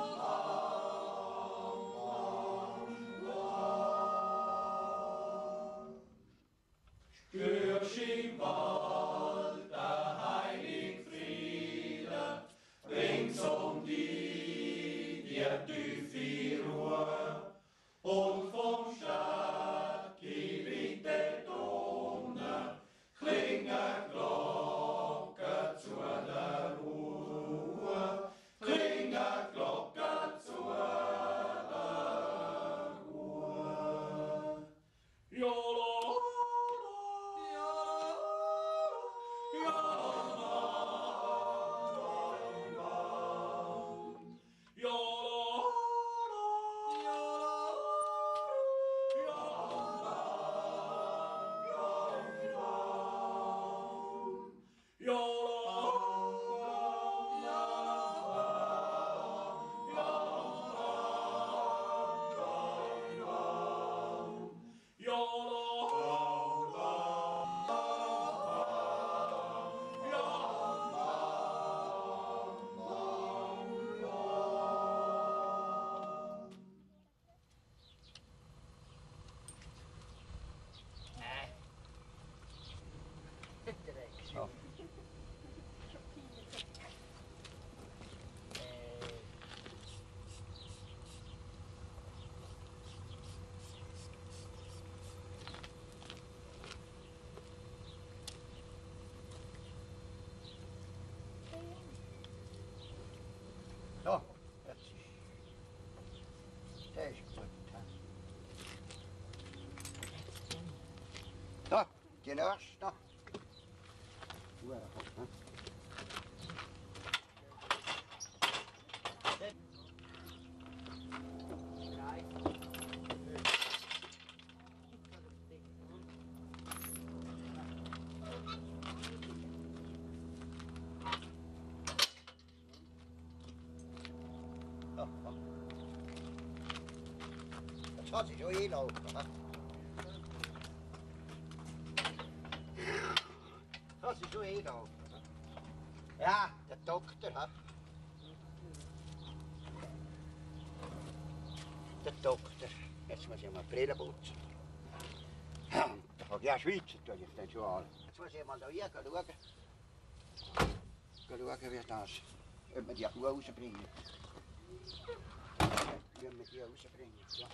So, jetzt ist. Der ist gut. So, die nächste noch. Jetzt hat sich schon einlaufen. Das ist schon einlaufen. Ja, der Doktor hat. Der Doktor. Jetzt muss ich mal die Brille putzen. Da habe ich auch Schweizer natürlich dann schon an. Jetzt muss ich mal da hier schauen. Schauen, wie das, ob wir die Kuh rausbringen. Wie wir die rausbringen, ja.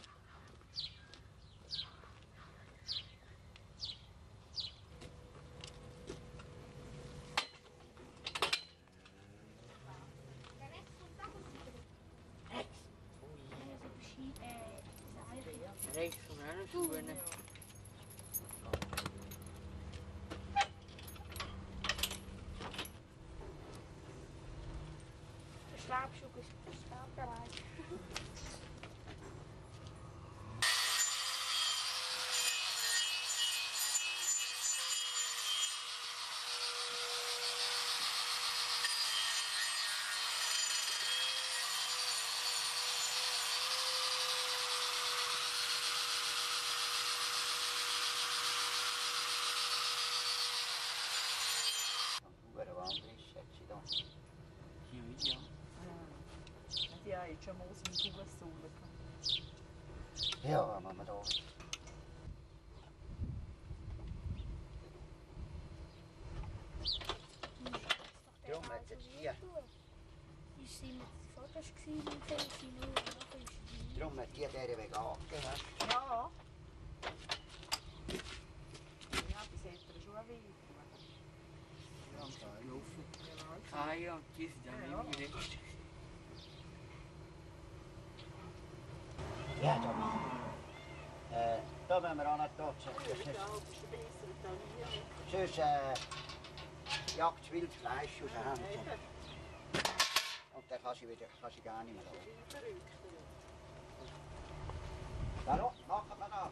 Rechts van haar schoenen. De slaapzoek is slaapbereid. Ja, jetzt schon mal aus dem Fußsohle. Ja, machen wir da. Darum hat jetzt hier. Ist sie mit den Fotos gewesen im Fernsehen und nachher ist sie. Darum hat die dieser Weg angegeben. Ja. Ja, bis jetzt er schon weh. Ah ja, die sind ja immer nicht. Ja, da machen wir. Äh, da müssen wir auch nicht dort setzen. Sonst äh, jagt es wildes Fleisch aus der Hand. Und dann kann sie, wieder, kann sie gar nicht mehr laufen. Hallo, machen wir da.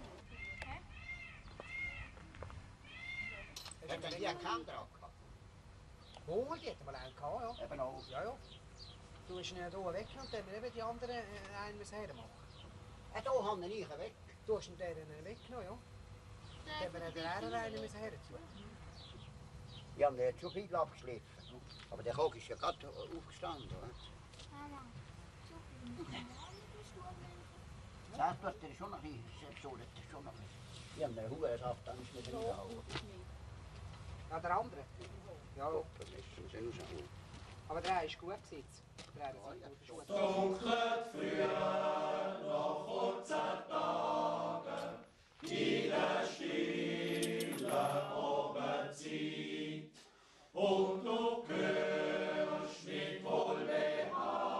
Hat er hier keinen Draht gehabt? Oh, die hat mal einen gehabt, ja. Eben auch. Ja, ja. Du hast ihn hier weggenommen und dann haben wir eben die anderen äh, einen müssen hermachen. Äh, da haben wir nicht weg. Du hast ihn den weggenommen, ja. Dann haben wir den anderen einen müssen herziehen. Wir haben den zu viel abgeschliffen. Aber der Koch ist ja gerade aufgestanden. Mama, Sagt du, der ist schon noch ein bisschen so, der ist schon noch ein bisschen. Wir haben den Hurensaft dann nicht mehr reingehauen. Ja, der andere? Ja, ja. Das ist schon rausgehauen. Aber der ist gut gesetzt. Der hat sich gut Dunkelt früher noch vierzehn Tage, in der Stille Abendzeit, und du hörst mit Wohlbehagen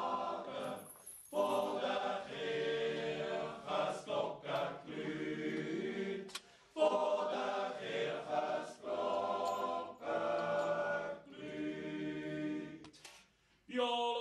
von der Kirchesglocke glüht, von der Kirchesglocke glüht. Ja,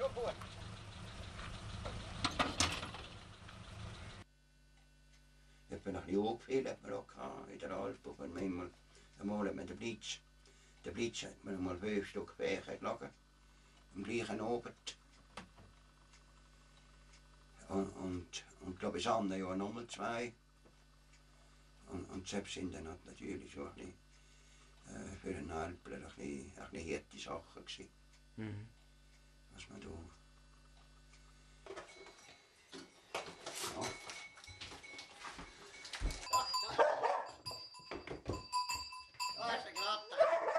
schon gut. Ich habe noch nicht angefehlt, hat man auch in der Alpen, aber manchmal, einmal hat man den Blitz, den Blitz hat man einmal fünf Stück Fächer gelegen, am gleichen Abend. Und, und, und glaube ich, am Jahr nochmal zwei. Und, und selbst sind dann natürlich so ein bisschen, äh, für einen Alpler ein bisschen, ein bisschen harte Sachen gewesen. Mhm. Was man da... Ja. Da ist der Gratter.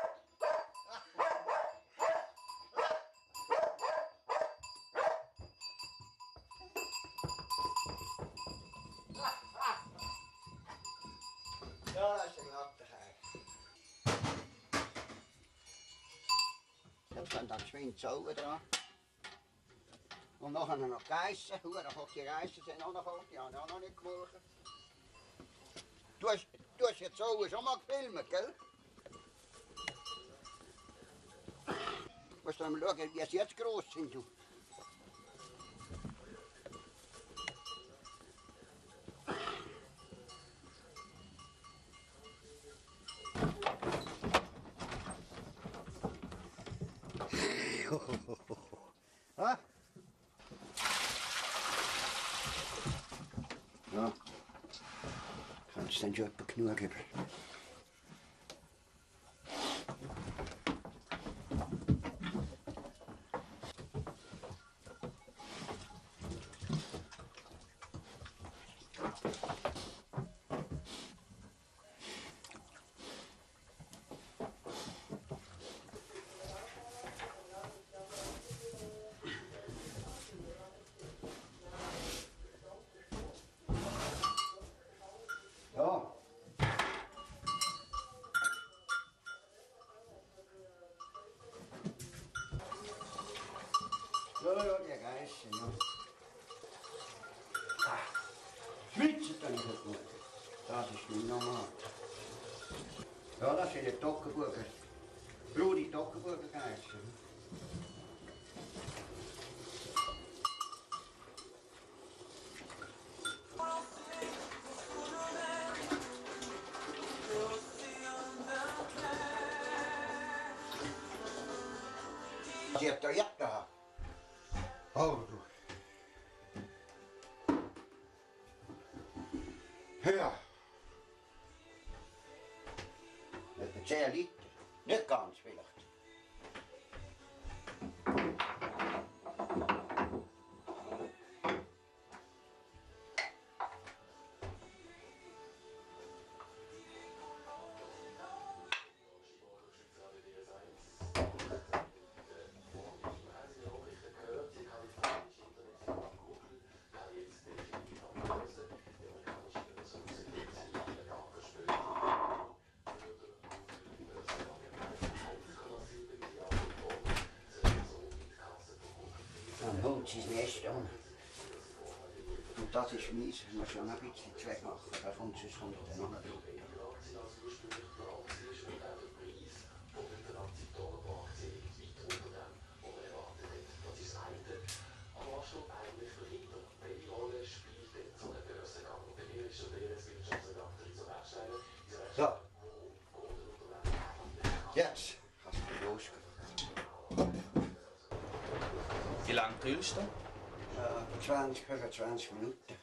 Ja, da ist der Gratter. Jetzt kommt dann geschwind sauber dran. Und nachher noch Geissen. Hure hoch die Geissen sind auch noch hoch, die haben auch noch nicht gemolken. Du hast, du hast jetzt sauber schon mal gefilmt, gell? Du musst dann mal schauen, wie sie jetzt groß sind. Du. Ha? Ja. Kannst du dann schon etwas genug geben? Ja. Ja, ja, die Geissen, ja. Ah, schwitzen dann nicht gut. Das ist nicht normal. Ja, das sind die Toggenburger. Blutige Toggenburger Geissen. Sie hat da Jagd gehabt. Oh, du. Ja. Etwa zehn Liter. Nicht ganz vielleicht. Dann holt sie das Nest an. Und das ist mies, man muss schon ein bisschen zu weg machen, da kommt es sonst dann noch nicht drauf. So. Jetzt kannst du losgehen. Wie lange grillst du? Äh, zwanzig, fünfundzwanzig Minuten.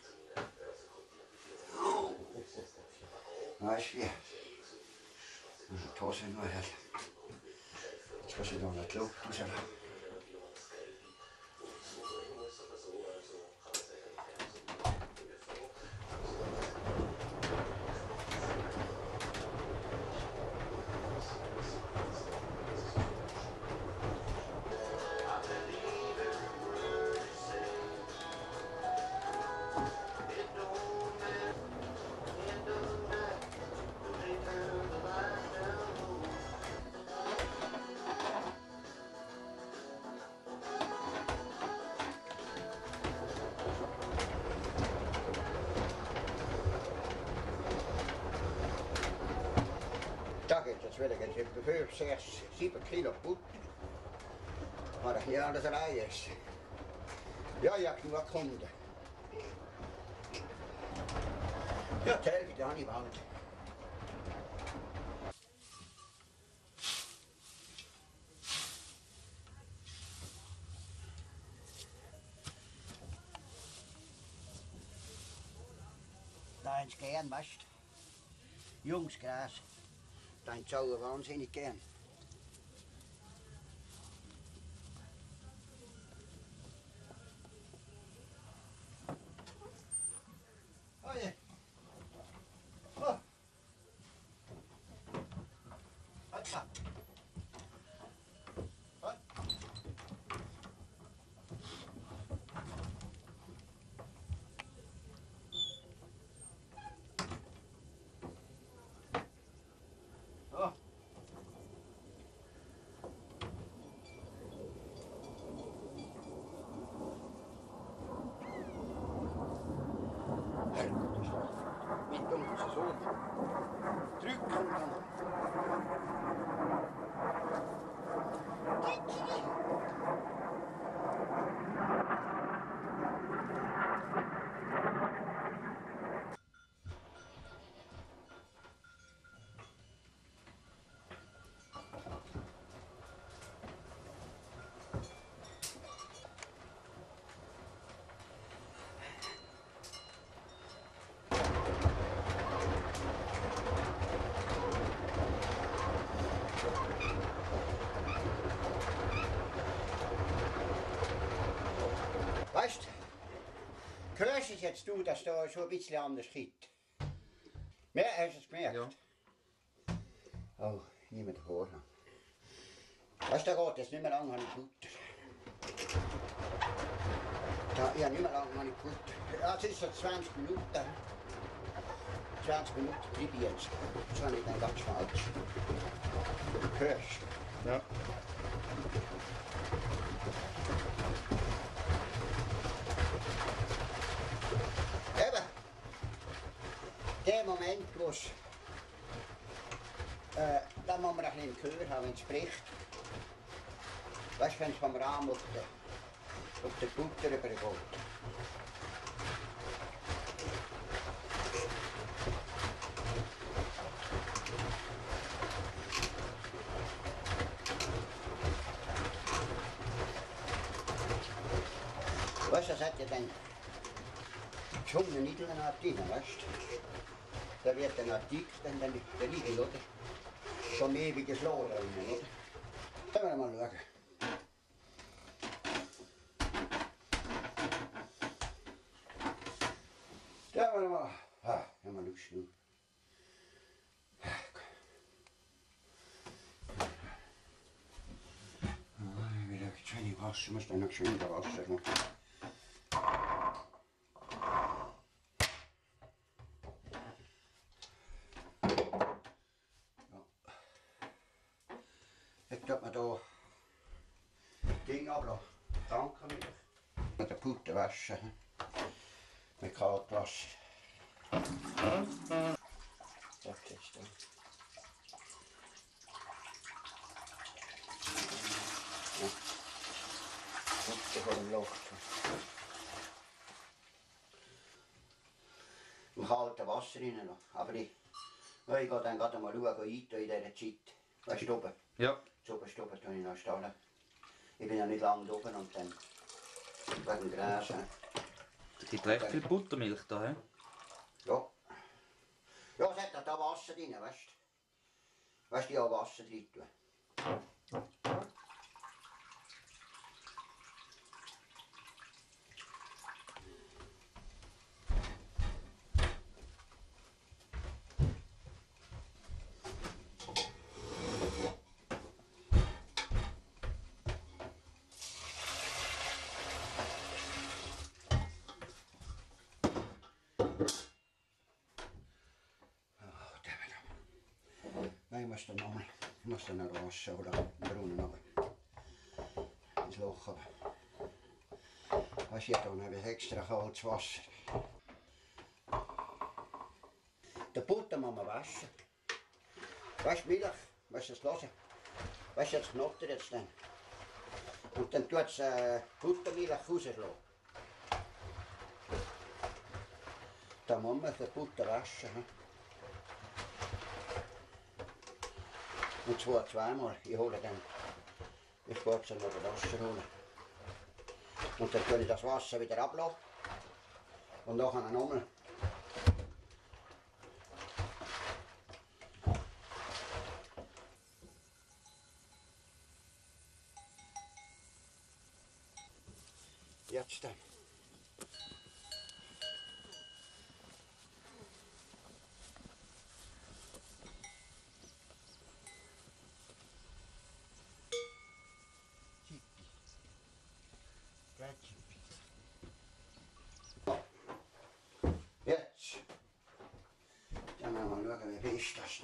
Weißt du wie? Die Hose nur her. Jetzt kannst du da nicht die Luft rauslassen. Da geht es wieder, geht es etwa fünf, sechs, sieben Kilo Butter. kann ich nicht alles allein essen. Ja, ich habe genug Kunden. Ja, die Hälfte habe ich bald. Da haben sie gern, weißt du? Jungsgras. Da haben sie auch wahnsinnig gern. Oh ja. Oh. Hoppa. Hopp. Oh. Mit uns so drücken und dann. Weißt du, hörst du jetzt du, dass da schon ein bisschen anders geht? Mehr hast du es gemerkt? Ja. Oh, niemand davor. Weißt du, da geht es nicht mehr lange an die Butter. Ja, ich habe nicht mehr lange an die Butter. Ja, es ist so zwanzig Minuten. zwanzig Minuten bleibe ich jetzt. Das war nicht ganz falsch. Hörst du? Ja. Eben, der Moment, wo es, äh, da muss man ein bisschen im Gehör haben, wenn es bricht. Weißt du, wenn es vom Rahmen auf der, auf der Butter übergeht. Weißt du, das hat ja dann geschwungene Niedel drin, weißt du? Da wird dann Artikel dann, dann der liegen, oder? Vom ewigen Schlauer drinnen, oder? Da wollen wir mal schauen. Da wollen wir mal. Ah, haben wir Lust nu. Ah, wieder schön waschen, muss dann noch schön waschen. Jetzt tut man da Ding ablassen. Danke wieder. Mit der Putte waschen. Mit Kaltwasser. Das ist dann. Ja. Putte vor dem Loch. Im kalten Wasser rein noch. Aber ich, ich gehe dann gerade mal schauen, in dieser Zeit. Weißt du, oben? Ja. Zuoberst oben tue ich noch stehen. Ich bin ja nicht lange oben und dann wegen Gras. Es gibt recht viel Buttermilch da, hä? Ja. Ja, es hat da Wasser drin, weißt du? Weißt du, ich habe Wasser drin tun. Nein, ich muss dann nochmal, ich muss dann noch waschen oder den Brunnen runter. Ins Loch runter. Weißt du, hier habe ich extra kaltes Wasser. Den Butter muss man waschen. Weißt du, Milch, weißt du das hören? Weißt du, jetzt knottert jetzt dann. Und dann tut es äh, Buttermilch rauslassen. Da muss man die Butter waschen. He? Und zwar zweimal. Ich hole dann, ich gehe jetzt noch den Wasser holen. Und dann tue ich das Wasser wieder ablassen. Und nachher nochmal. Jetzt dann. Jetzt. Dann müssen wir schauen, wie fest das ist.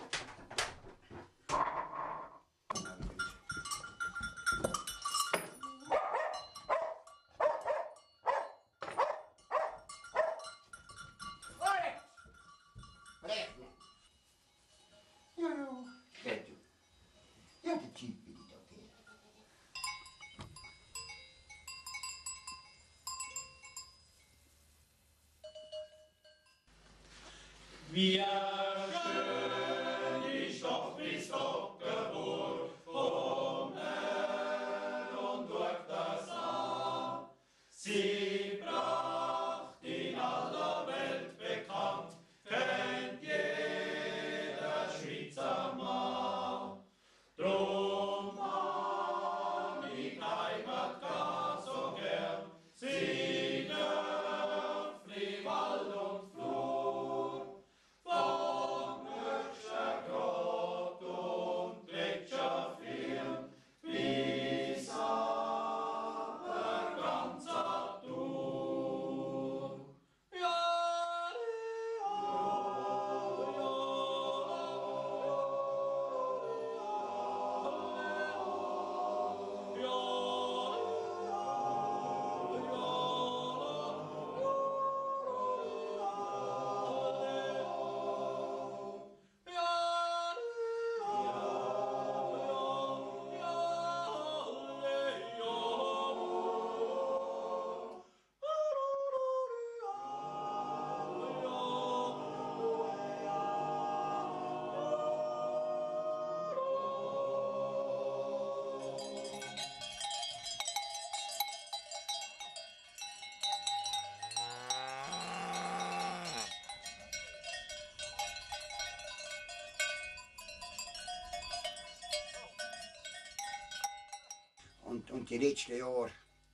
Ja, die Chip bin ich da gehen. Wie schön ist doch bis Stockerburg, vom Erd und durch das Land. Sie bracht in aller Welt bekannt, kennt jeder Schweizer Mann. Drum hab ich Heimat gar so gern, sie Dörfli, Wald und Flur. Von Möckscher Grott und Gletscherfirn bis aber ganz ab Dur. Ja, Und, und die letzten Jahre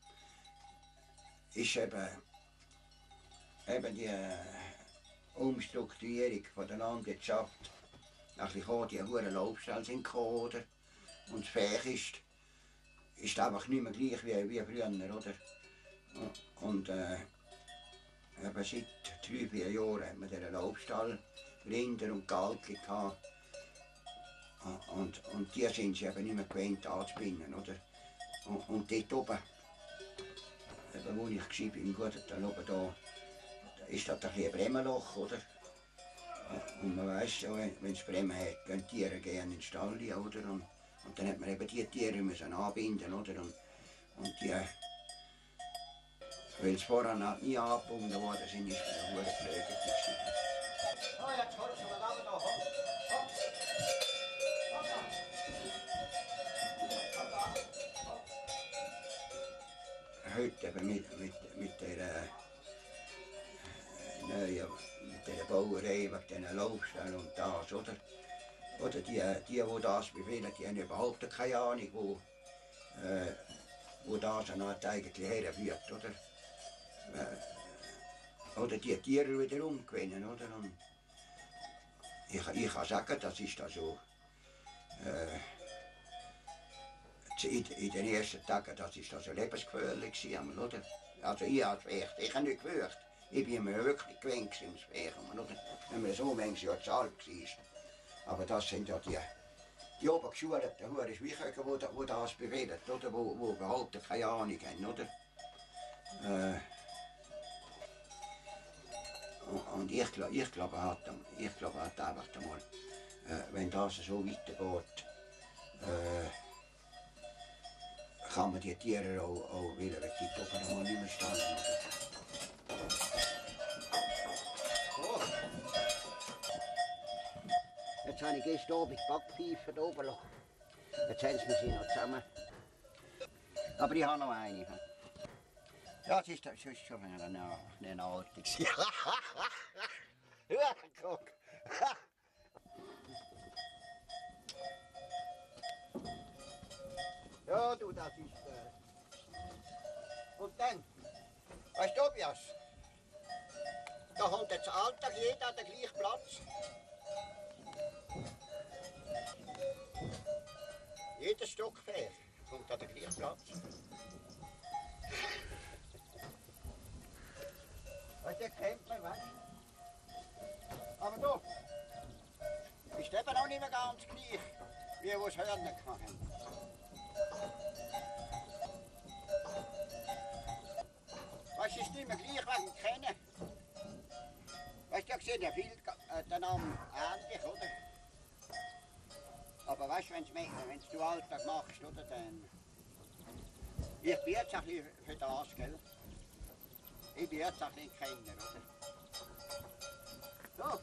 ist eben, eben die äh, Umstrukturierung von der Landwirtschaft. Nachdem die hohen Laubstellen sind gekommen, oder? Und das Fäch ist, ist einfach nicht mehr gleich wie, wie früher, oder? Und äh, eben seit drei, vier Jahren haben wir diesen Laubstall, Rinder und Galgen gehabt. Und, und die sind sie eben nicht mehr gewöhnt anzubinden, oder? Und, und dort oben, eben wo ich war, bin gut, dann oben da, da ist das ein bisschen ein Bremenloch, oder? Und man weiss ja, wenn es Bremen hat, gehen die Tiere gerne in den Stall, oder? Und, und dann hat man eben die Tiere müssen anbinden, oder? Und, und die, weil es vorher noch nie angebunden worden sind, ist man eine hohe Pflege. Oh, jetzt holst du mal da, da, hopp, hopp. Heute eben mit, mit, mit der äh, neuen mit der Bauerei, mit diesen Laubstellen und das, oder? Oder die, die, die das befehlen, die haben überhaupt keine Ahnung, wo, äh, wo das eigentlich herführt, oder? Äh, oder die Tiere wieder umgewinnen, oder? Und ich, ich kann sagen, das ist da so. Äh, In, in den ersten Tagen, das war also lebensgefährlich, oder? Also ich als Pferd, ich habe nicht gefürchtet. Ich bin mir wirklich gewöhnt ums Pferd, oder? Wenn man so manchmal Jahr zu alt war. Aber das sind ja die, die obergeschulten Huren Schweichöcker, die, die das befehlen, oder? Wo, wo überhaupt keine Ahnung haben, oder? Äh, und ich, ich glaube halt, ich glaube halt einfach einmal, äh, wenn das so weitergeht, äh, kann man die Tiere auch, auch wieder wegkippen, aber da muss nicht mehr stehen. So. Jetzt habe ich gestern Abend Backpfeifen da oben gelassen. Jetzt helfen wir sie noch zusammen. Aber ich habe noch eine. Ja, das ist, das ist schon eine, eine alte. Ja, guck. Ja, du, das ist... Äh... Und dann, weißt du, Tobias, da kommt jetzt Alltag jeder an den gleichen Platz. Jedes Stockpferd kommt an den gleichen Platz. Weißt du, den kennt man, weißt du? Aber du, ist eben auch nicht mehr ganz gleich, wie wir es Hörner gemacht haben. Weißt du, es ist nicht mehr gleich wegen dem Kennen. Weißt du, ich sehe ja viel äh, den Namen ähnlich, oder? Aber weißt du, wenn du Alltag machst, oder, dann... Ich bin jetzt ein bisschen für das, gell? Ich bin jetzt ein bisschen Kenner, oder? So.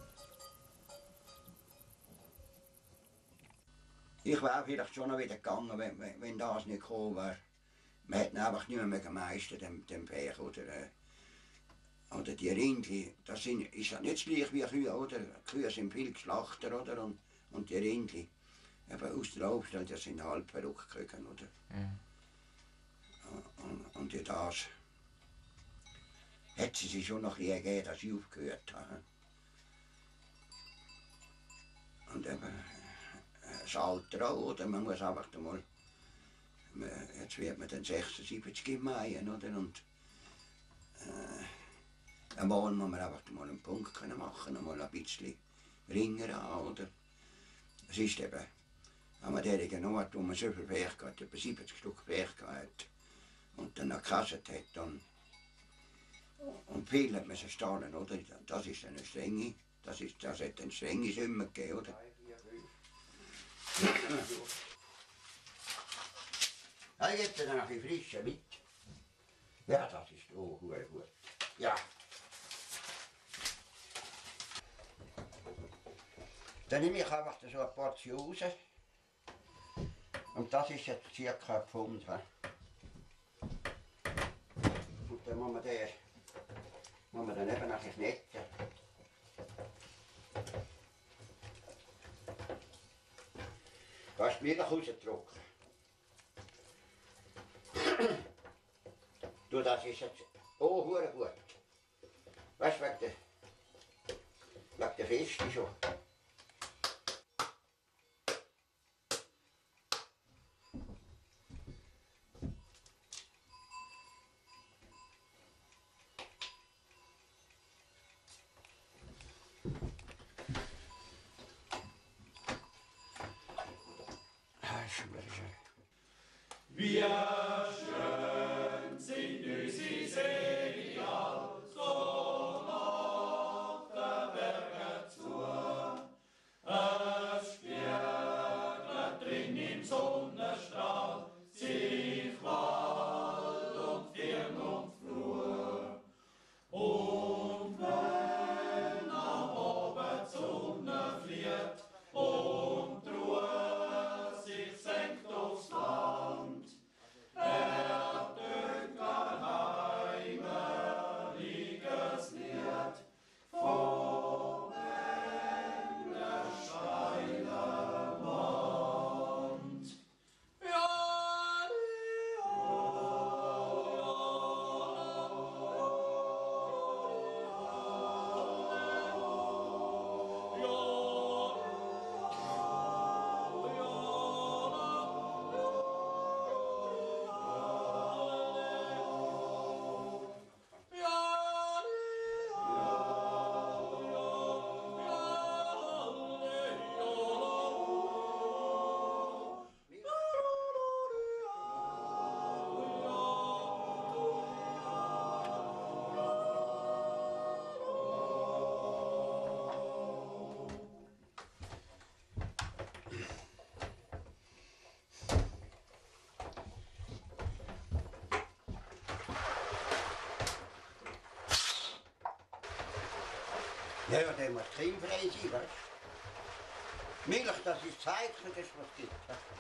Ich wäre vielleicht schon noch wieder gegangen, wenn, wenn, wenn das nicht gekommen wäre. Man hätte einfach nicht mehr meistern, dem, dem Pech, oder? Äh, oder die Rindli, das sind, ist ja nicht gleich wie Kühe, oder? Kühe sind viel geschlachter, oder? Und, und die Rindli, eben aus der Aufstelle, das sind halb verrückt gegangen, oder? Mhm. Und, und in das hat sie sich schon noch ein bisschen gegeben, dass ich aufgehört habe. Und eben, äh, das Alter auch, oder? Man muss einfach mal, jetzt wird man dann sechsundsiebzig im Mai, oder? Und äh, einmal muss man einfach mal einen Punkt können machen, einmal ein bisschen ringer an, oder? Es ist eben, wenn man derjenige Ort, wo man so viel Pech hat, etwa siebzig Stück Pech hat, und dann noch gekasset hat, dann, und viel hat man sich stahlen, oder? Das ist eine strenge, das, ist, das hat eine strenge Summe gegeben, oder? Ja, ich gebe dir noch ein bisschen frische mit. Ja, das ist auch gut, gut. Ja. Dann nehme ich einfach so eine Portion raus. Und das ist jetzt circa ein Pfund. He? Und dann muss man den, muss man dann eben nachher knetten. Da ist die Milch rausgetrocknet. Du, das ist jetzt auch hure gut. Weißt du, wegen der, wegen der Feste schon. Ah, ist schon wieder schön. Wir schön sind unsere Seele, so macht der Berge zu. Es spiegelt drin im Sonnenstrahl sich Wald und Firn und Flur. Und wenn am Abend die Sonne flieht und die Ruhe sich senkt aufs Land, er dünkt heim Ja, ja, der muss cremefrei sein, weißt du? Milch, das ist das Einzige, was es gibt.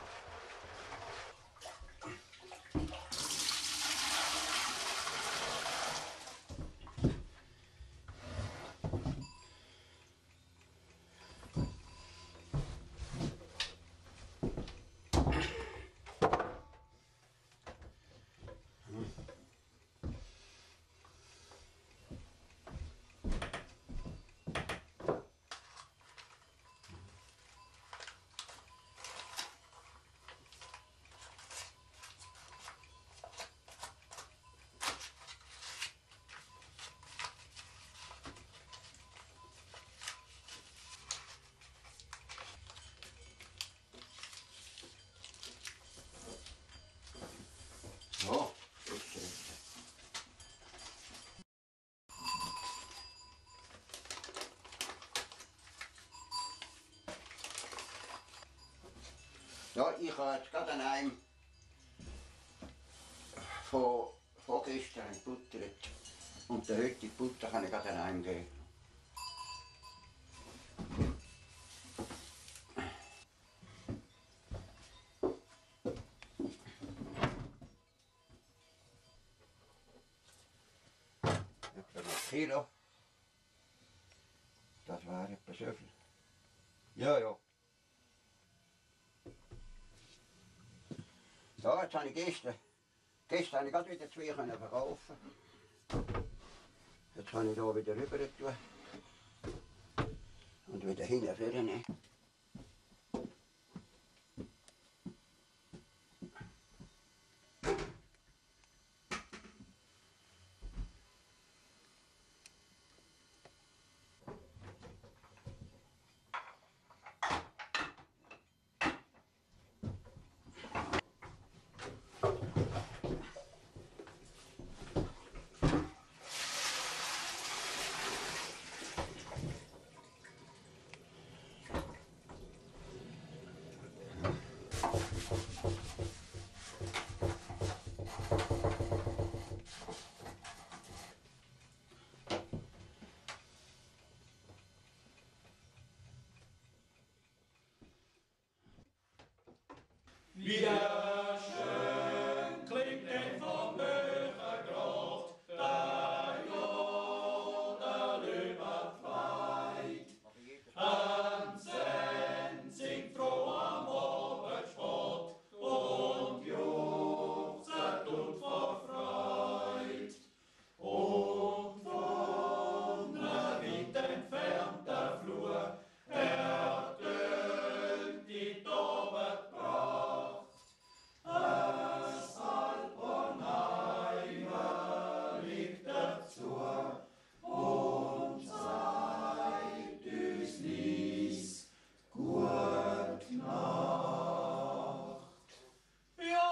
So, ist es. Ja, ich habe jetzt gerade an einem von, von gestern gebuttert. Und der heutige Butter kann ich gerade an einem geben. Etwa ein Kilo. Das war etwa so viel. Ja, ja. Ja, jetzt habe ich gestern, gestern habe ich gerade wieder zwei können verkaufen. Jetzt kann ich hier wieder rüber tun. Und wieder hinterher. Wie schön klingt denn vom Möchergrot, da jodelübert weit. Hansen singt froh am Abendspott und juchzet und vor Freud. Und von einer weit entfernter Flur ertönt die Tobet Pracht. Es Alpenheimer liegt dazu und seid uns lies gut Nacht. Ja,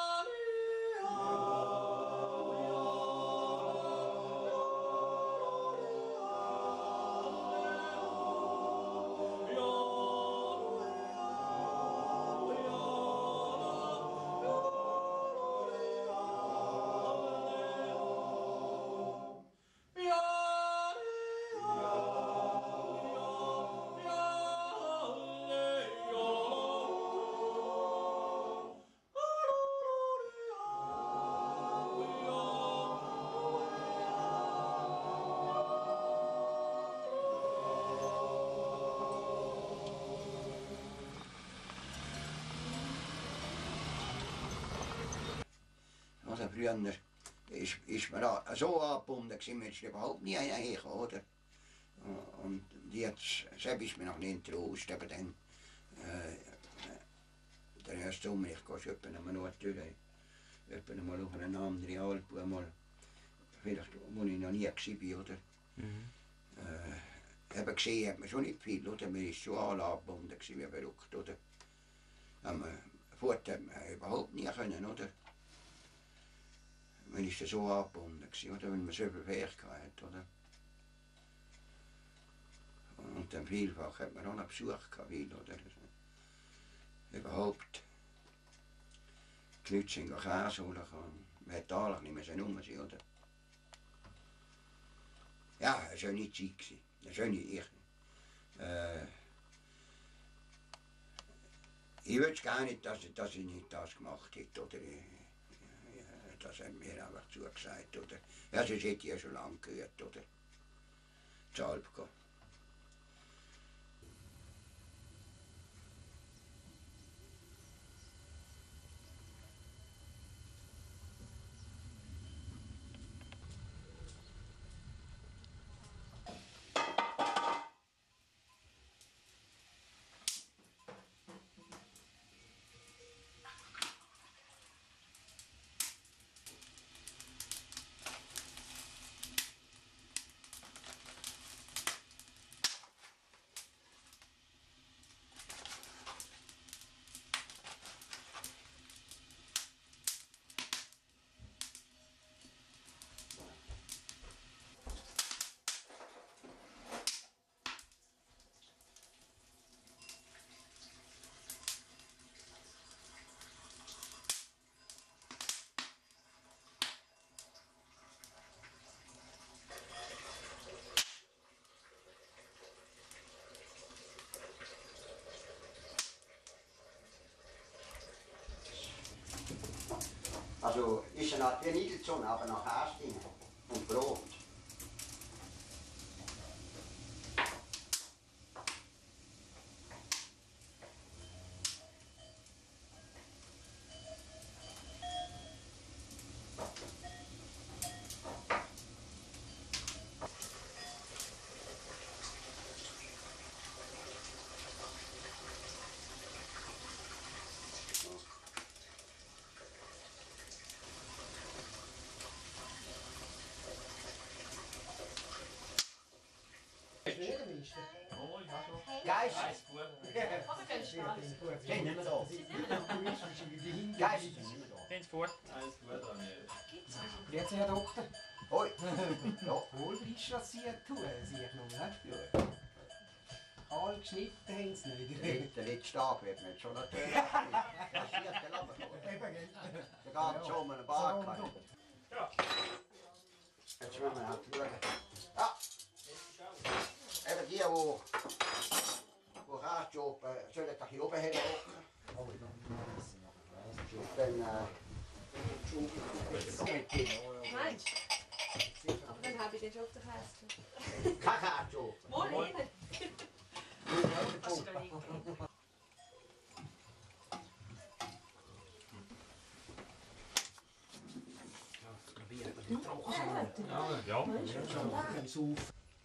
Also früher ist, ist man da so angebunden, gewesen, man ist überhaupt nie hergekommen, oder? Und jetzt, selbst ist mir noch nicht Trost, aber dann, äh, der erste Sommer, ich gehe schon etwa einmal noch durch, etwa einmal auf eine andere Alp, einmal, vielleicht, wo ich noch nie war, oder? Mhm. Äh, eben gesehen hat man schon nicht viel, oder? Man ist schon alle angebunden gewesen, wie verrückt, oder? Aber fort hat man überhaupt nie können, oder? Man ist so angebunden gewesen, oder? Wenn man so viel Werk hatte, oder? Und dann vielfach hat man auch noch Besuch gehabt, viel, oder? Überhaupt. Die Leute sind Käse holen können. Man hätte eigentlich nicht mehr so rum sein, oder? Ja, es war eine schöne Zeit gewesen. Das ist nicht ich. Äh, ich würde gar nicht, dass, dass ich nicht das gemacht hätte. Oder, äh, das hat mir einfach zugesagt. Oder, ja, das hätte ich ja schon lange gehört. Oder, zu Alp gehen. Also ist er nach der Niederzone, aber nach Hastingen und Brot. Geist! Geh nicht mehr da. Geist! Gehen Sie vor. Jetzt, Herr Doktor. Hoi! Ja. Wohl strassiert tun, sehe ich noch nicht. Kahl geschnitten haben sie nicht. Der letzte Tag wird mir schon natürlich. Das ist der Laber. Der geht schon mal ein Bad. Jetzt müssen wir halt schauen. Ja! Eben die, die die Kaasjopen sollen doch hier oben hin hocken. Dann äh, Meinst du? Aber dann habe ich den schon auf der Käste. kein Kaasjopen. Wohl hin. Hast du da nicht gegeben? Ja.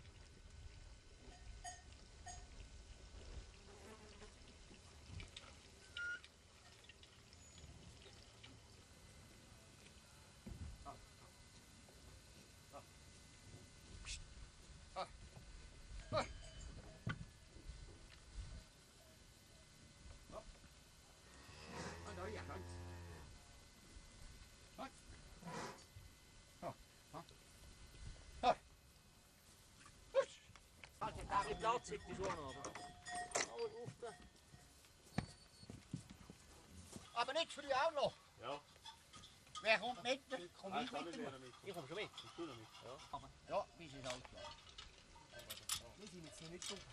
Aber nicht früh auch noch. Ja. Wer kommt mit? Komm Ah, ich kann mit? ich mit. Ich komm schon mit. Ich tue noch mit. Ja. Ja, bis ist alles klar. Wir sind jetzt nicht so.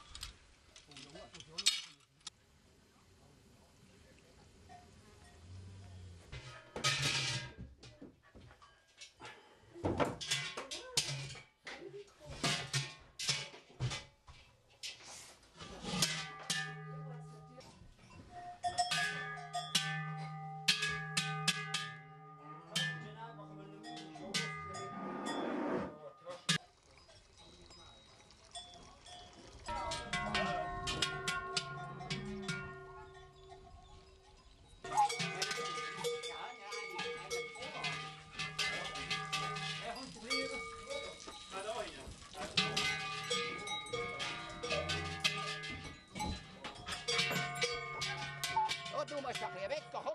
Du musst doch hier weg, komm.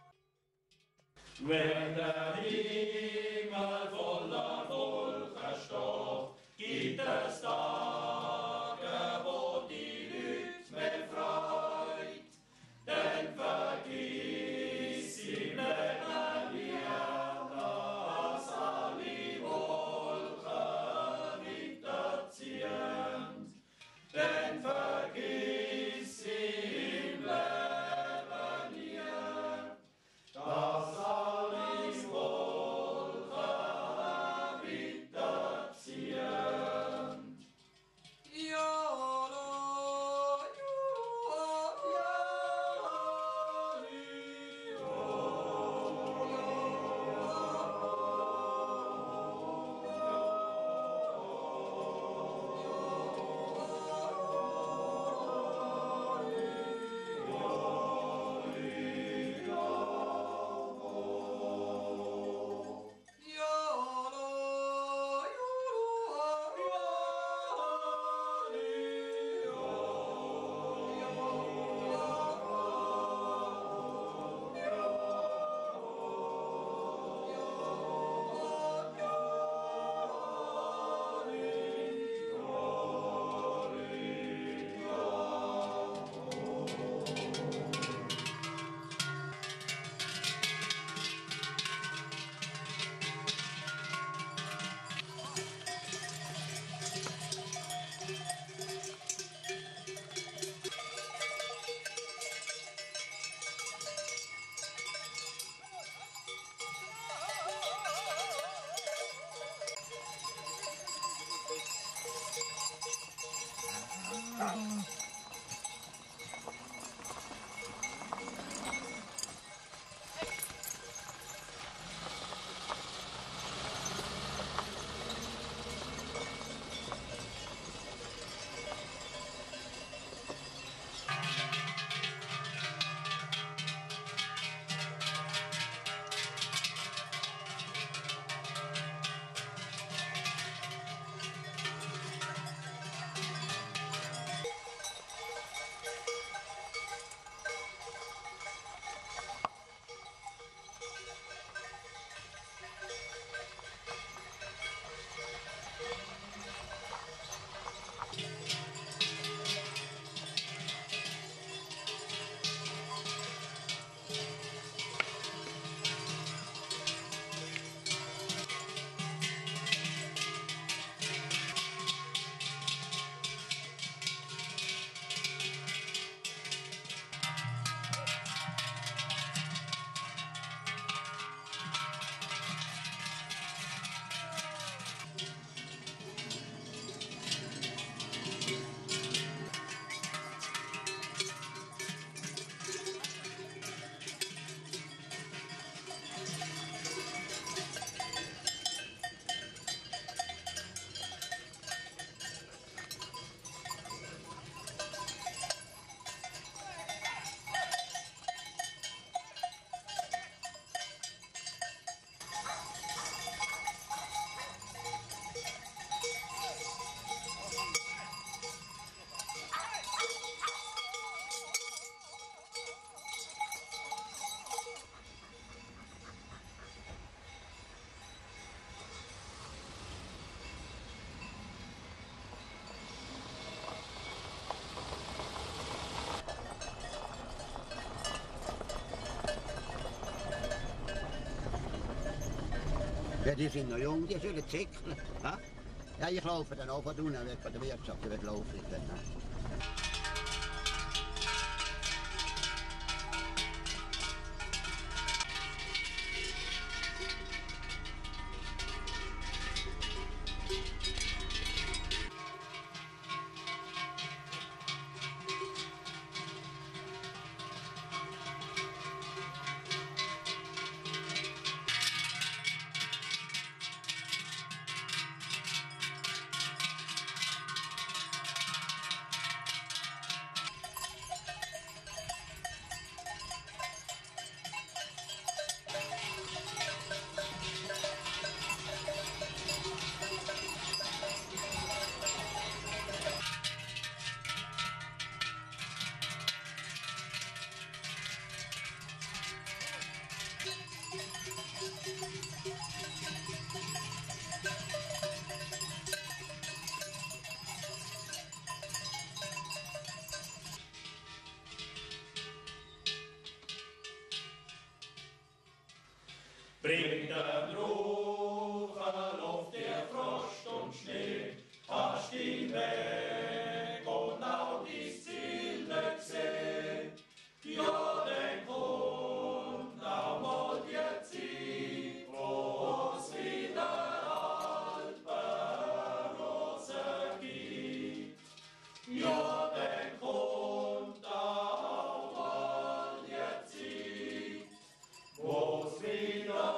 Wenn der Himmel voller Wolken steht, gibt es Tage, wo die Leute mehr freut. Denn vergiss im Leben nie, dass alle Wolken weiterziehen. Ja, die sind noch jung, die sollen zickeln. Ja? Ja, ich laufe dann auch von unten weg von der Wirtschaft, ich will laufen. Ich will, ne? Bringt den Ruchen auf der Frost und Schnee, hast ihn weg und auch die Ziele gesehen. Ja, dann kommt auch mal die Zeit, wo's wieder Alpenrosen gibt. Ja, dann kommt auch mal die Zeit, wo's wieder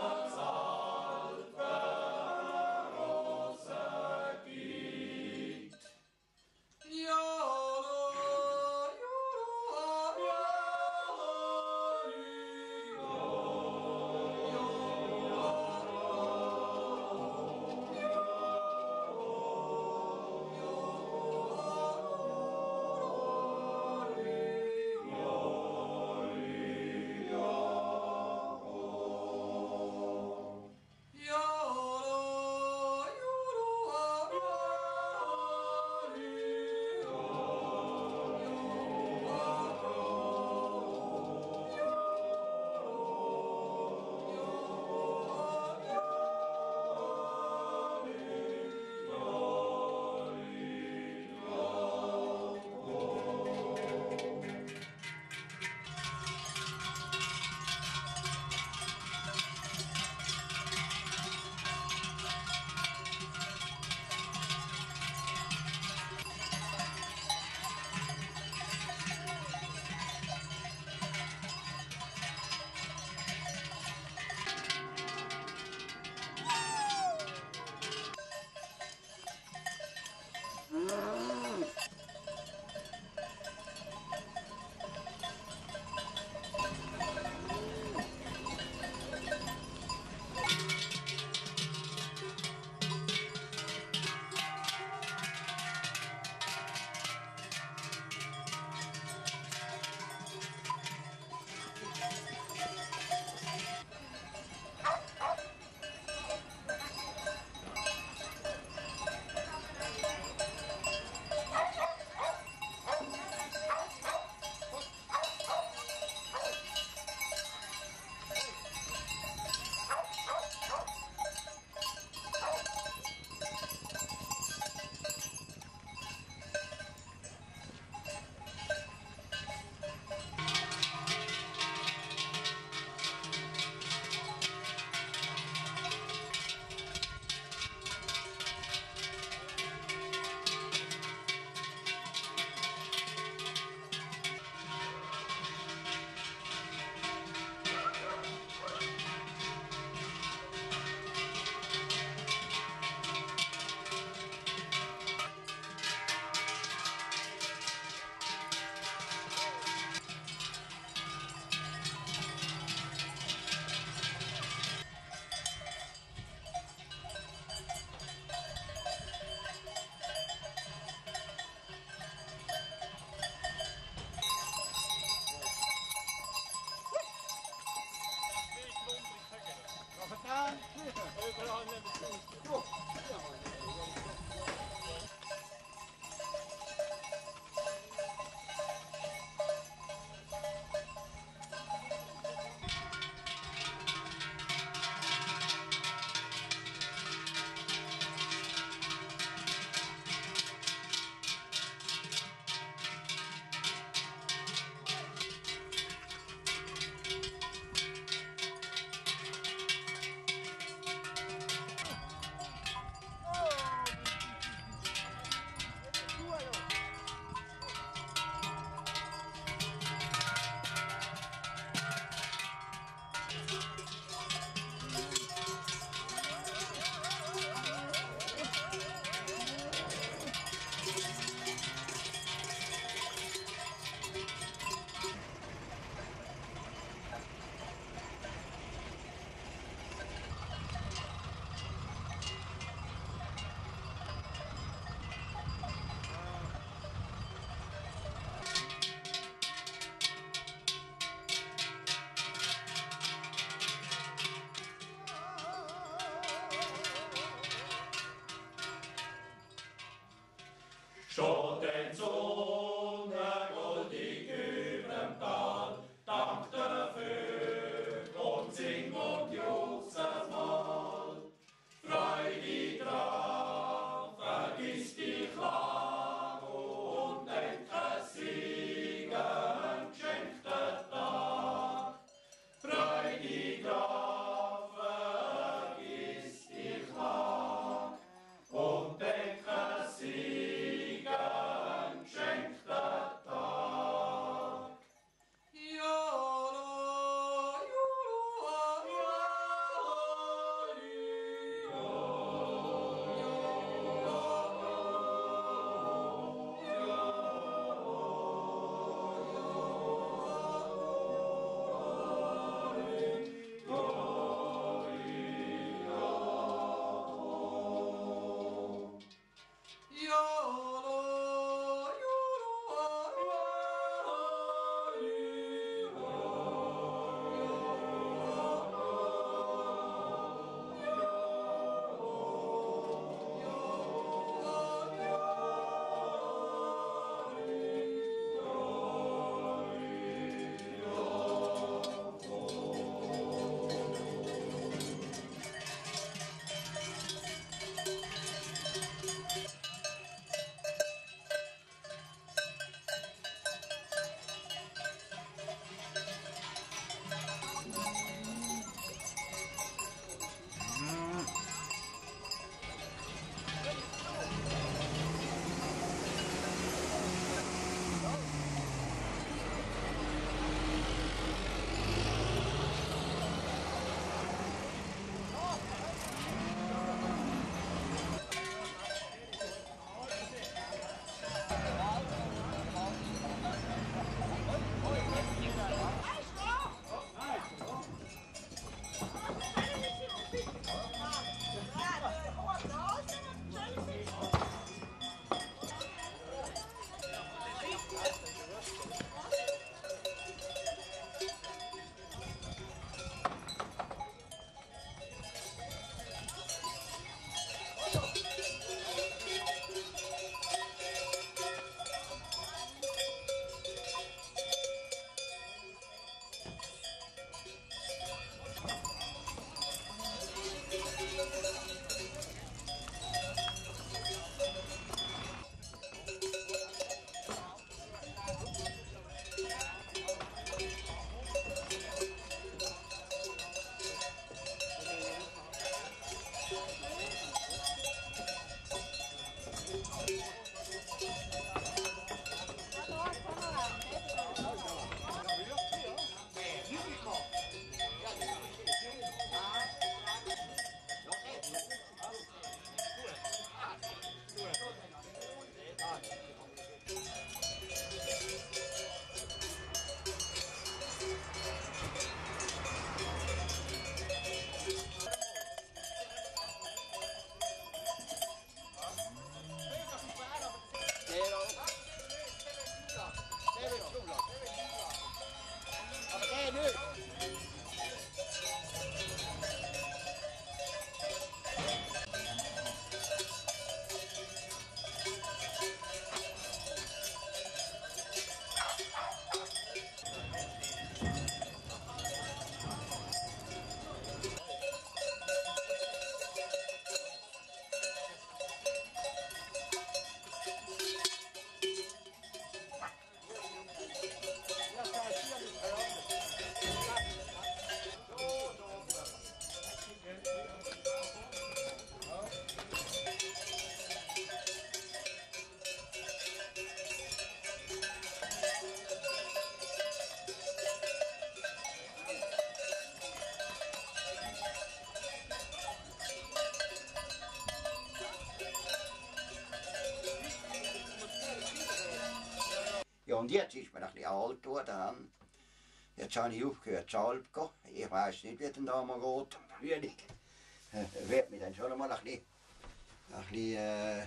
Und jetzt ist man ein bisschen alt geworden. Jetzt habe ich aufgehört zu Alpgehen. Ich weiß nicht, wie denn da mal geht. Frühling. Äh, wird mich dann schon einmal ein bisschen, ein bisschen äh,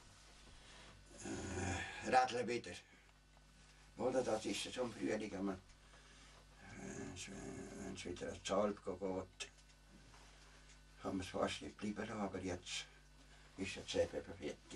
äh, rädeln wieder. Oder das ist es am Frühling, wenn es wieder zu Alpgehen geht. Kann man es fast nicht bleiben lassen, aber jetzt ist es eben fertig.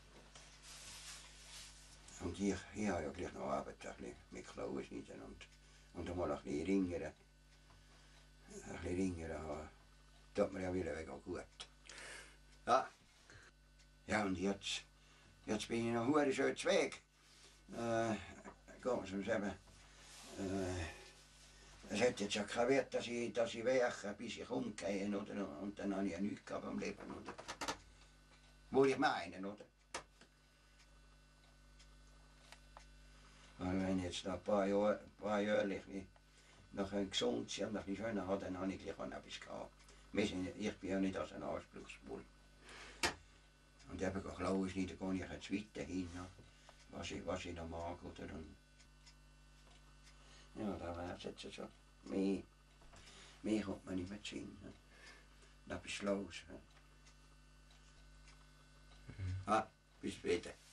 Und ich, ich habe ja gleich noch Arbeit ein bisschen mit Klauen schneiden und, und einmal ein bisschen ringern. Ein bisschen ringern haben. Tut mir ja wieder wegen gut. Ja. Ja, und jetzt, jetzt bin ich noch hure schön zu Weg. Äh, Gehen wir es eben. Äh, es hat jetzt ja keinen Wert, dass ich, dass ich werke, bis ich umgehe, oder? Und dann habe ich ja nichts gehabt am Leben, oder? Wo ich meine, oder? Aber wenn ich jetzt noch ein paar Jahre, ein paar Jahre noch gesund sind und ein bisschen schöner habe, dann habe ich gleich auch noch etwas gehabt. Ich bin ja nicht als ein Anspruchsvoll. Und eben Klauen schneiden, gehe ich jetzt weiterhin, was ich, was ich noch mag, oder? Und ja, da wäre es jetzt so. Mehr, mehr kommt man nicht mehr zu sehen. Das ist los. Ah, bis später.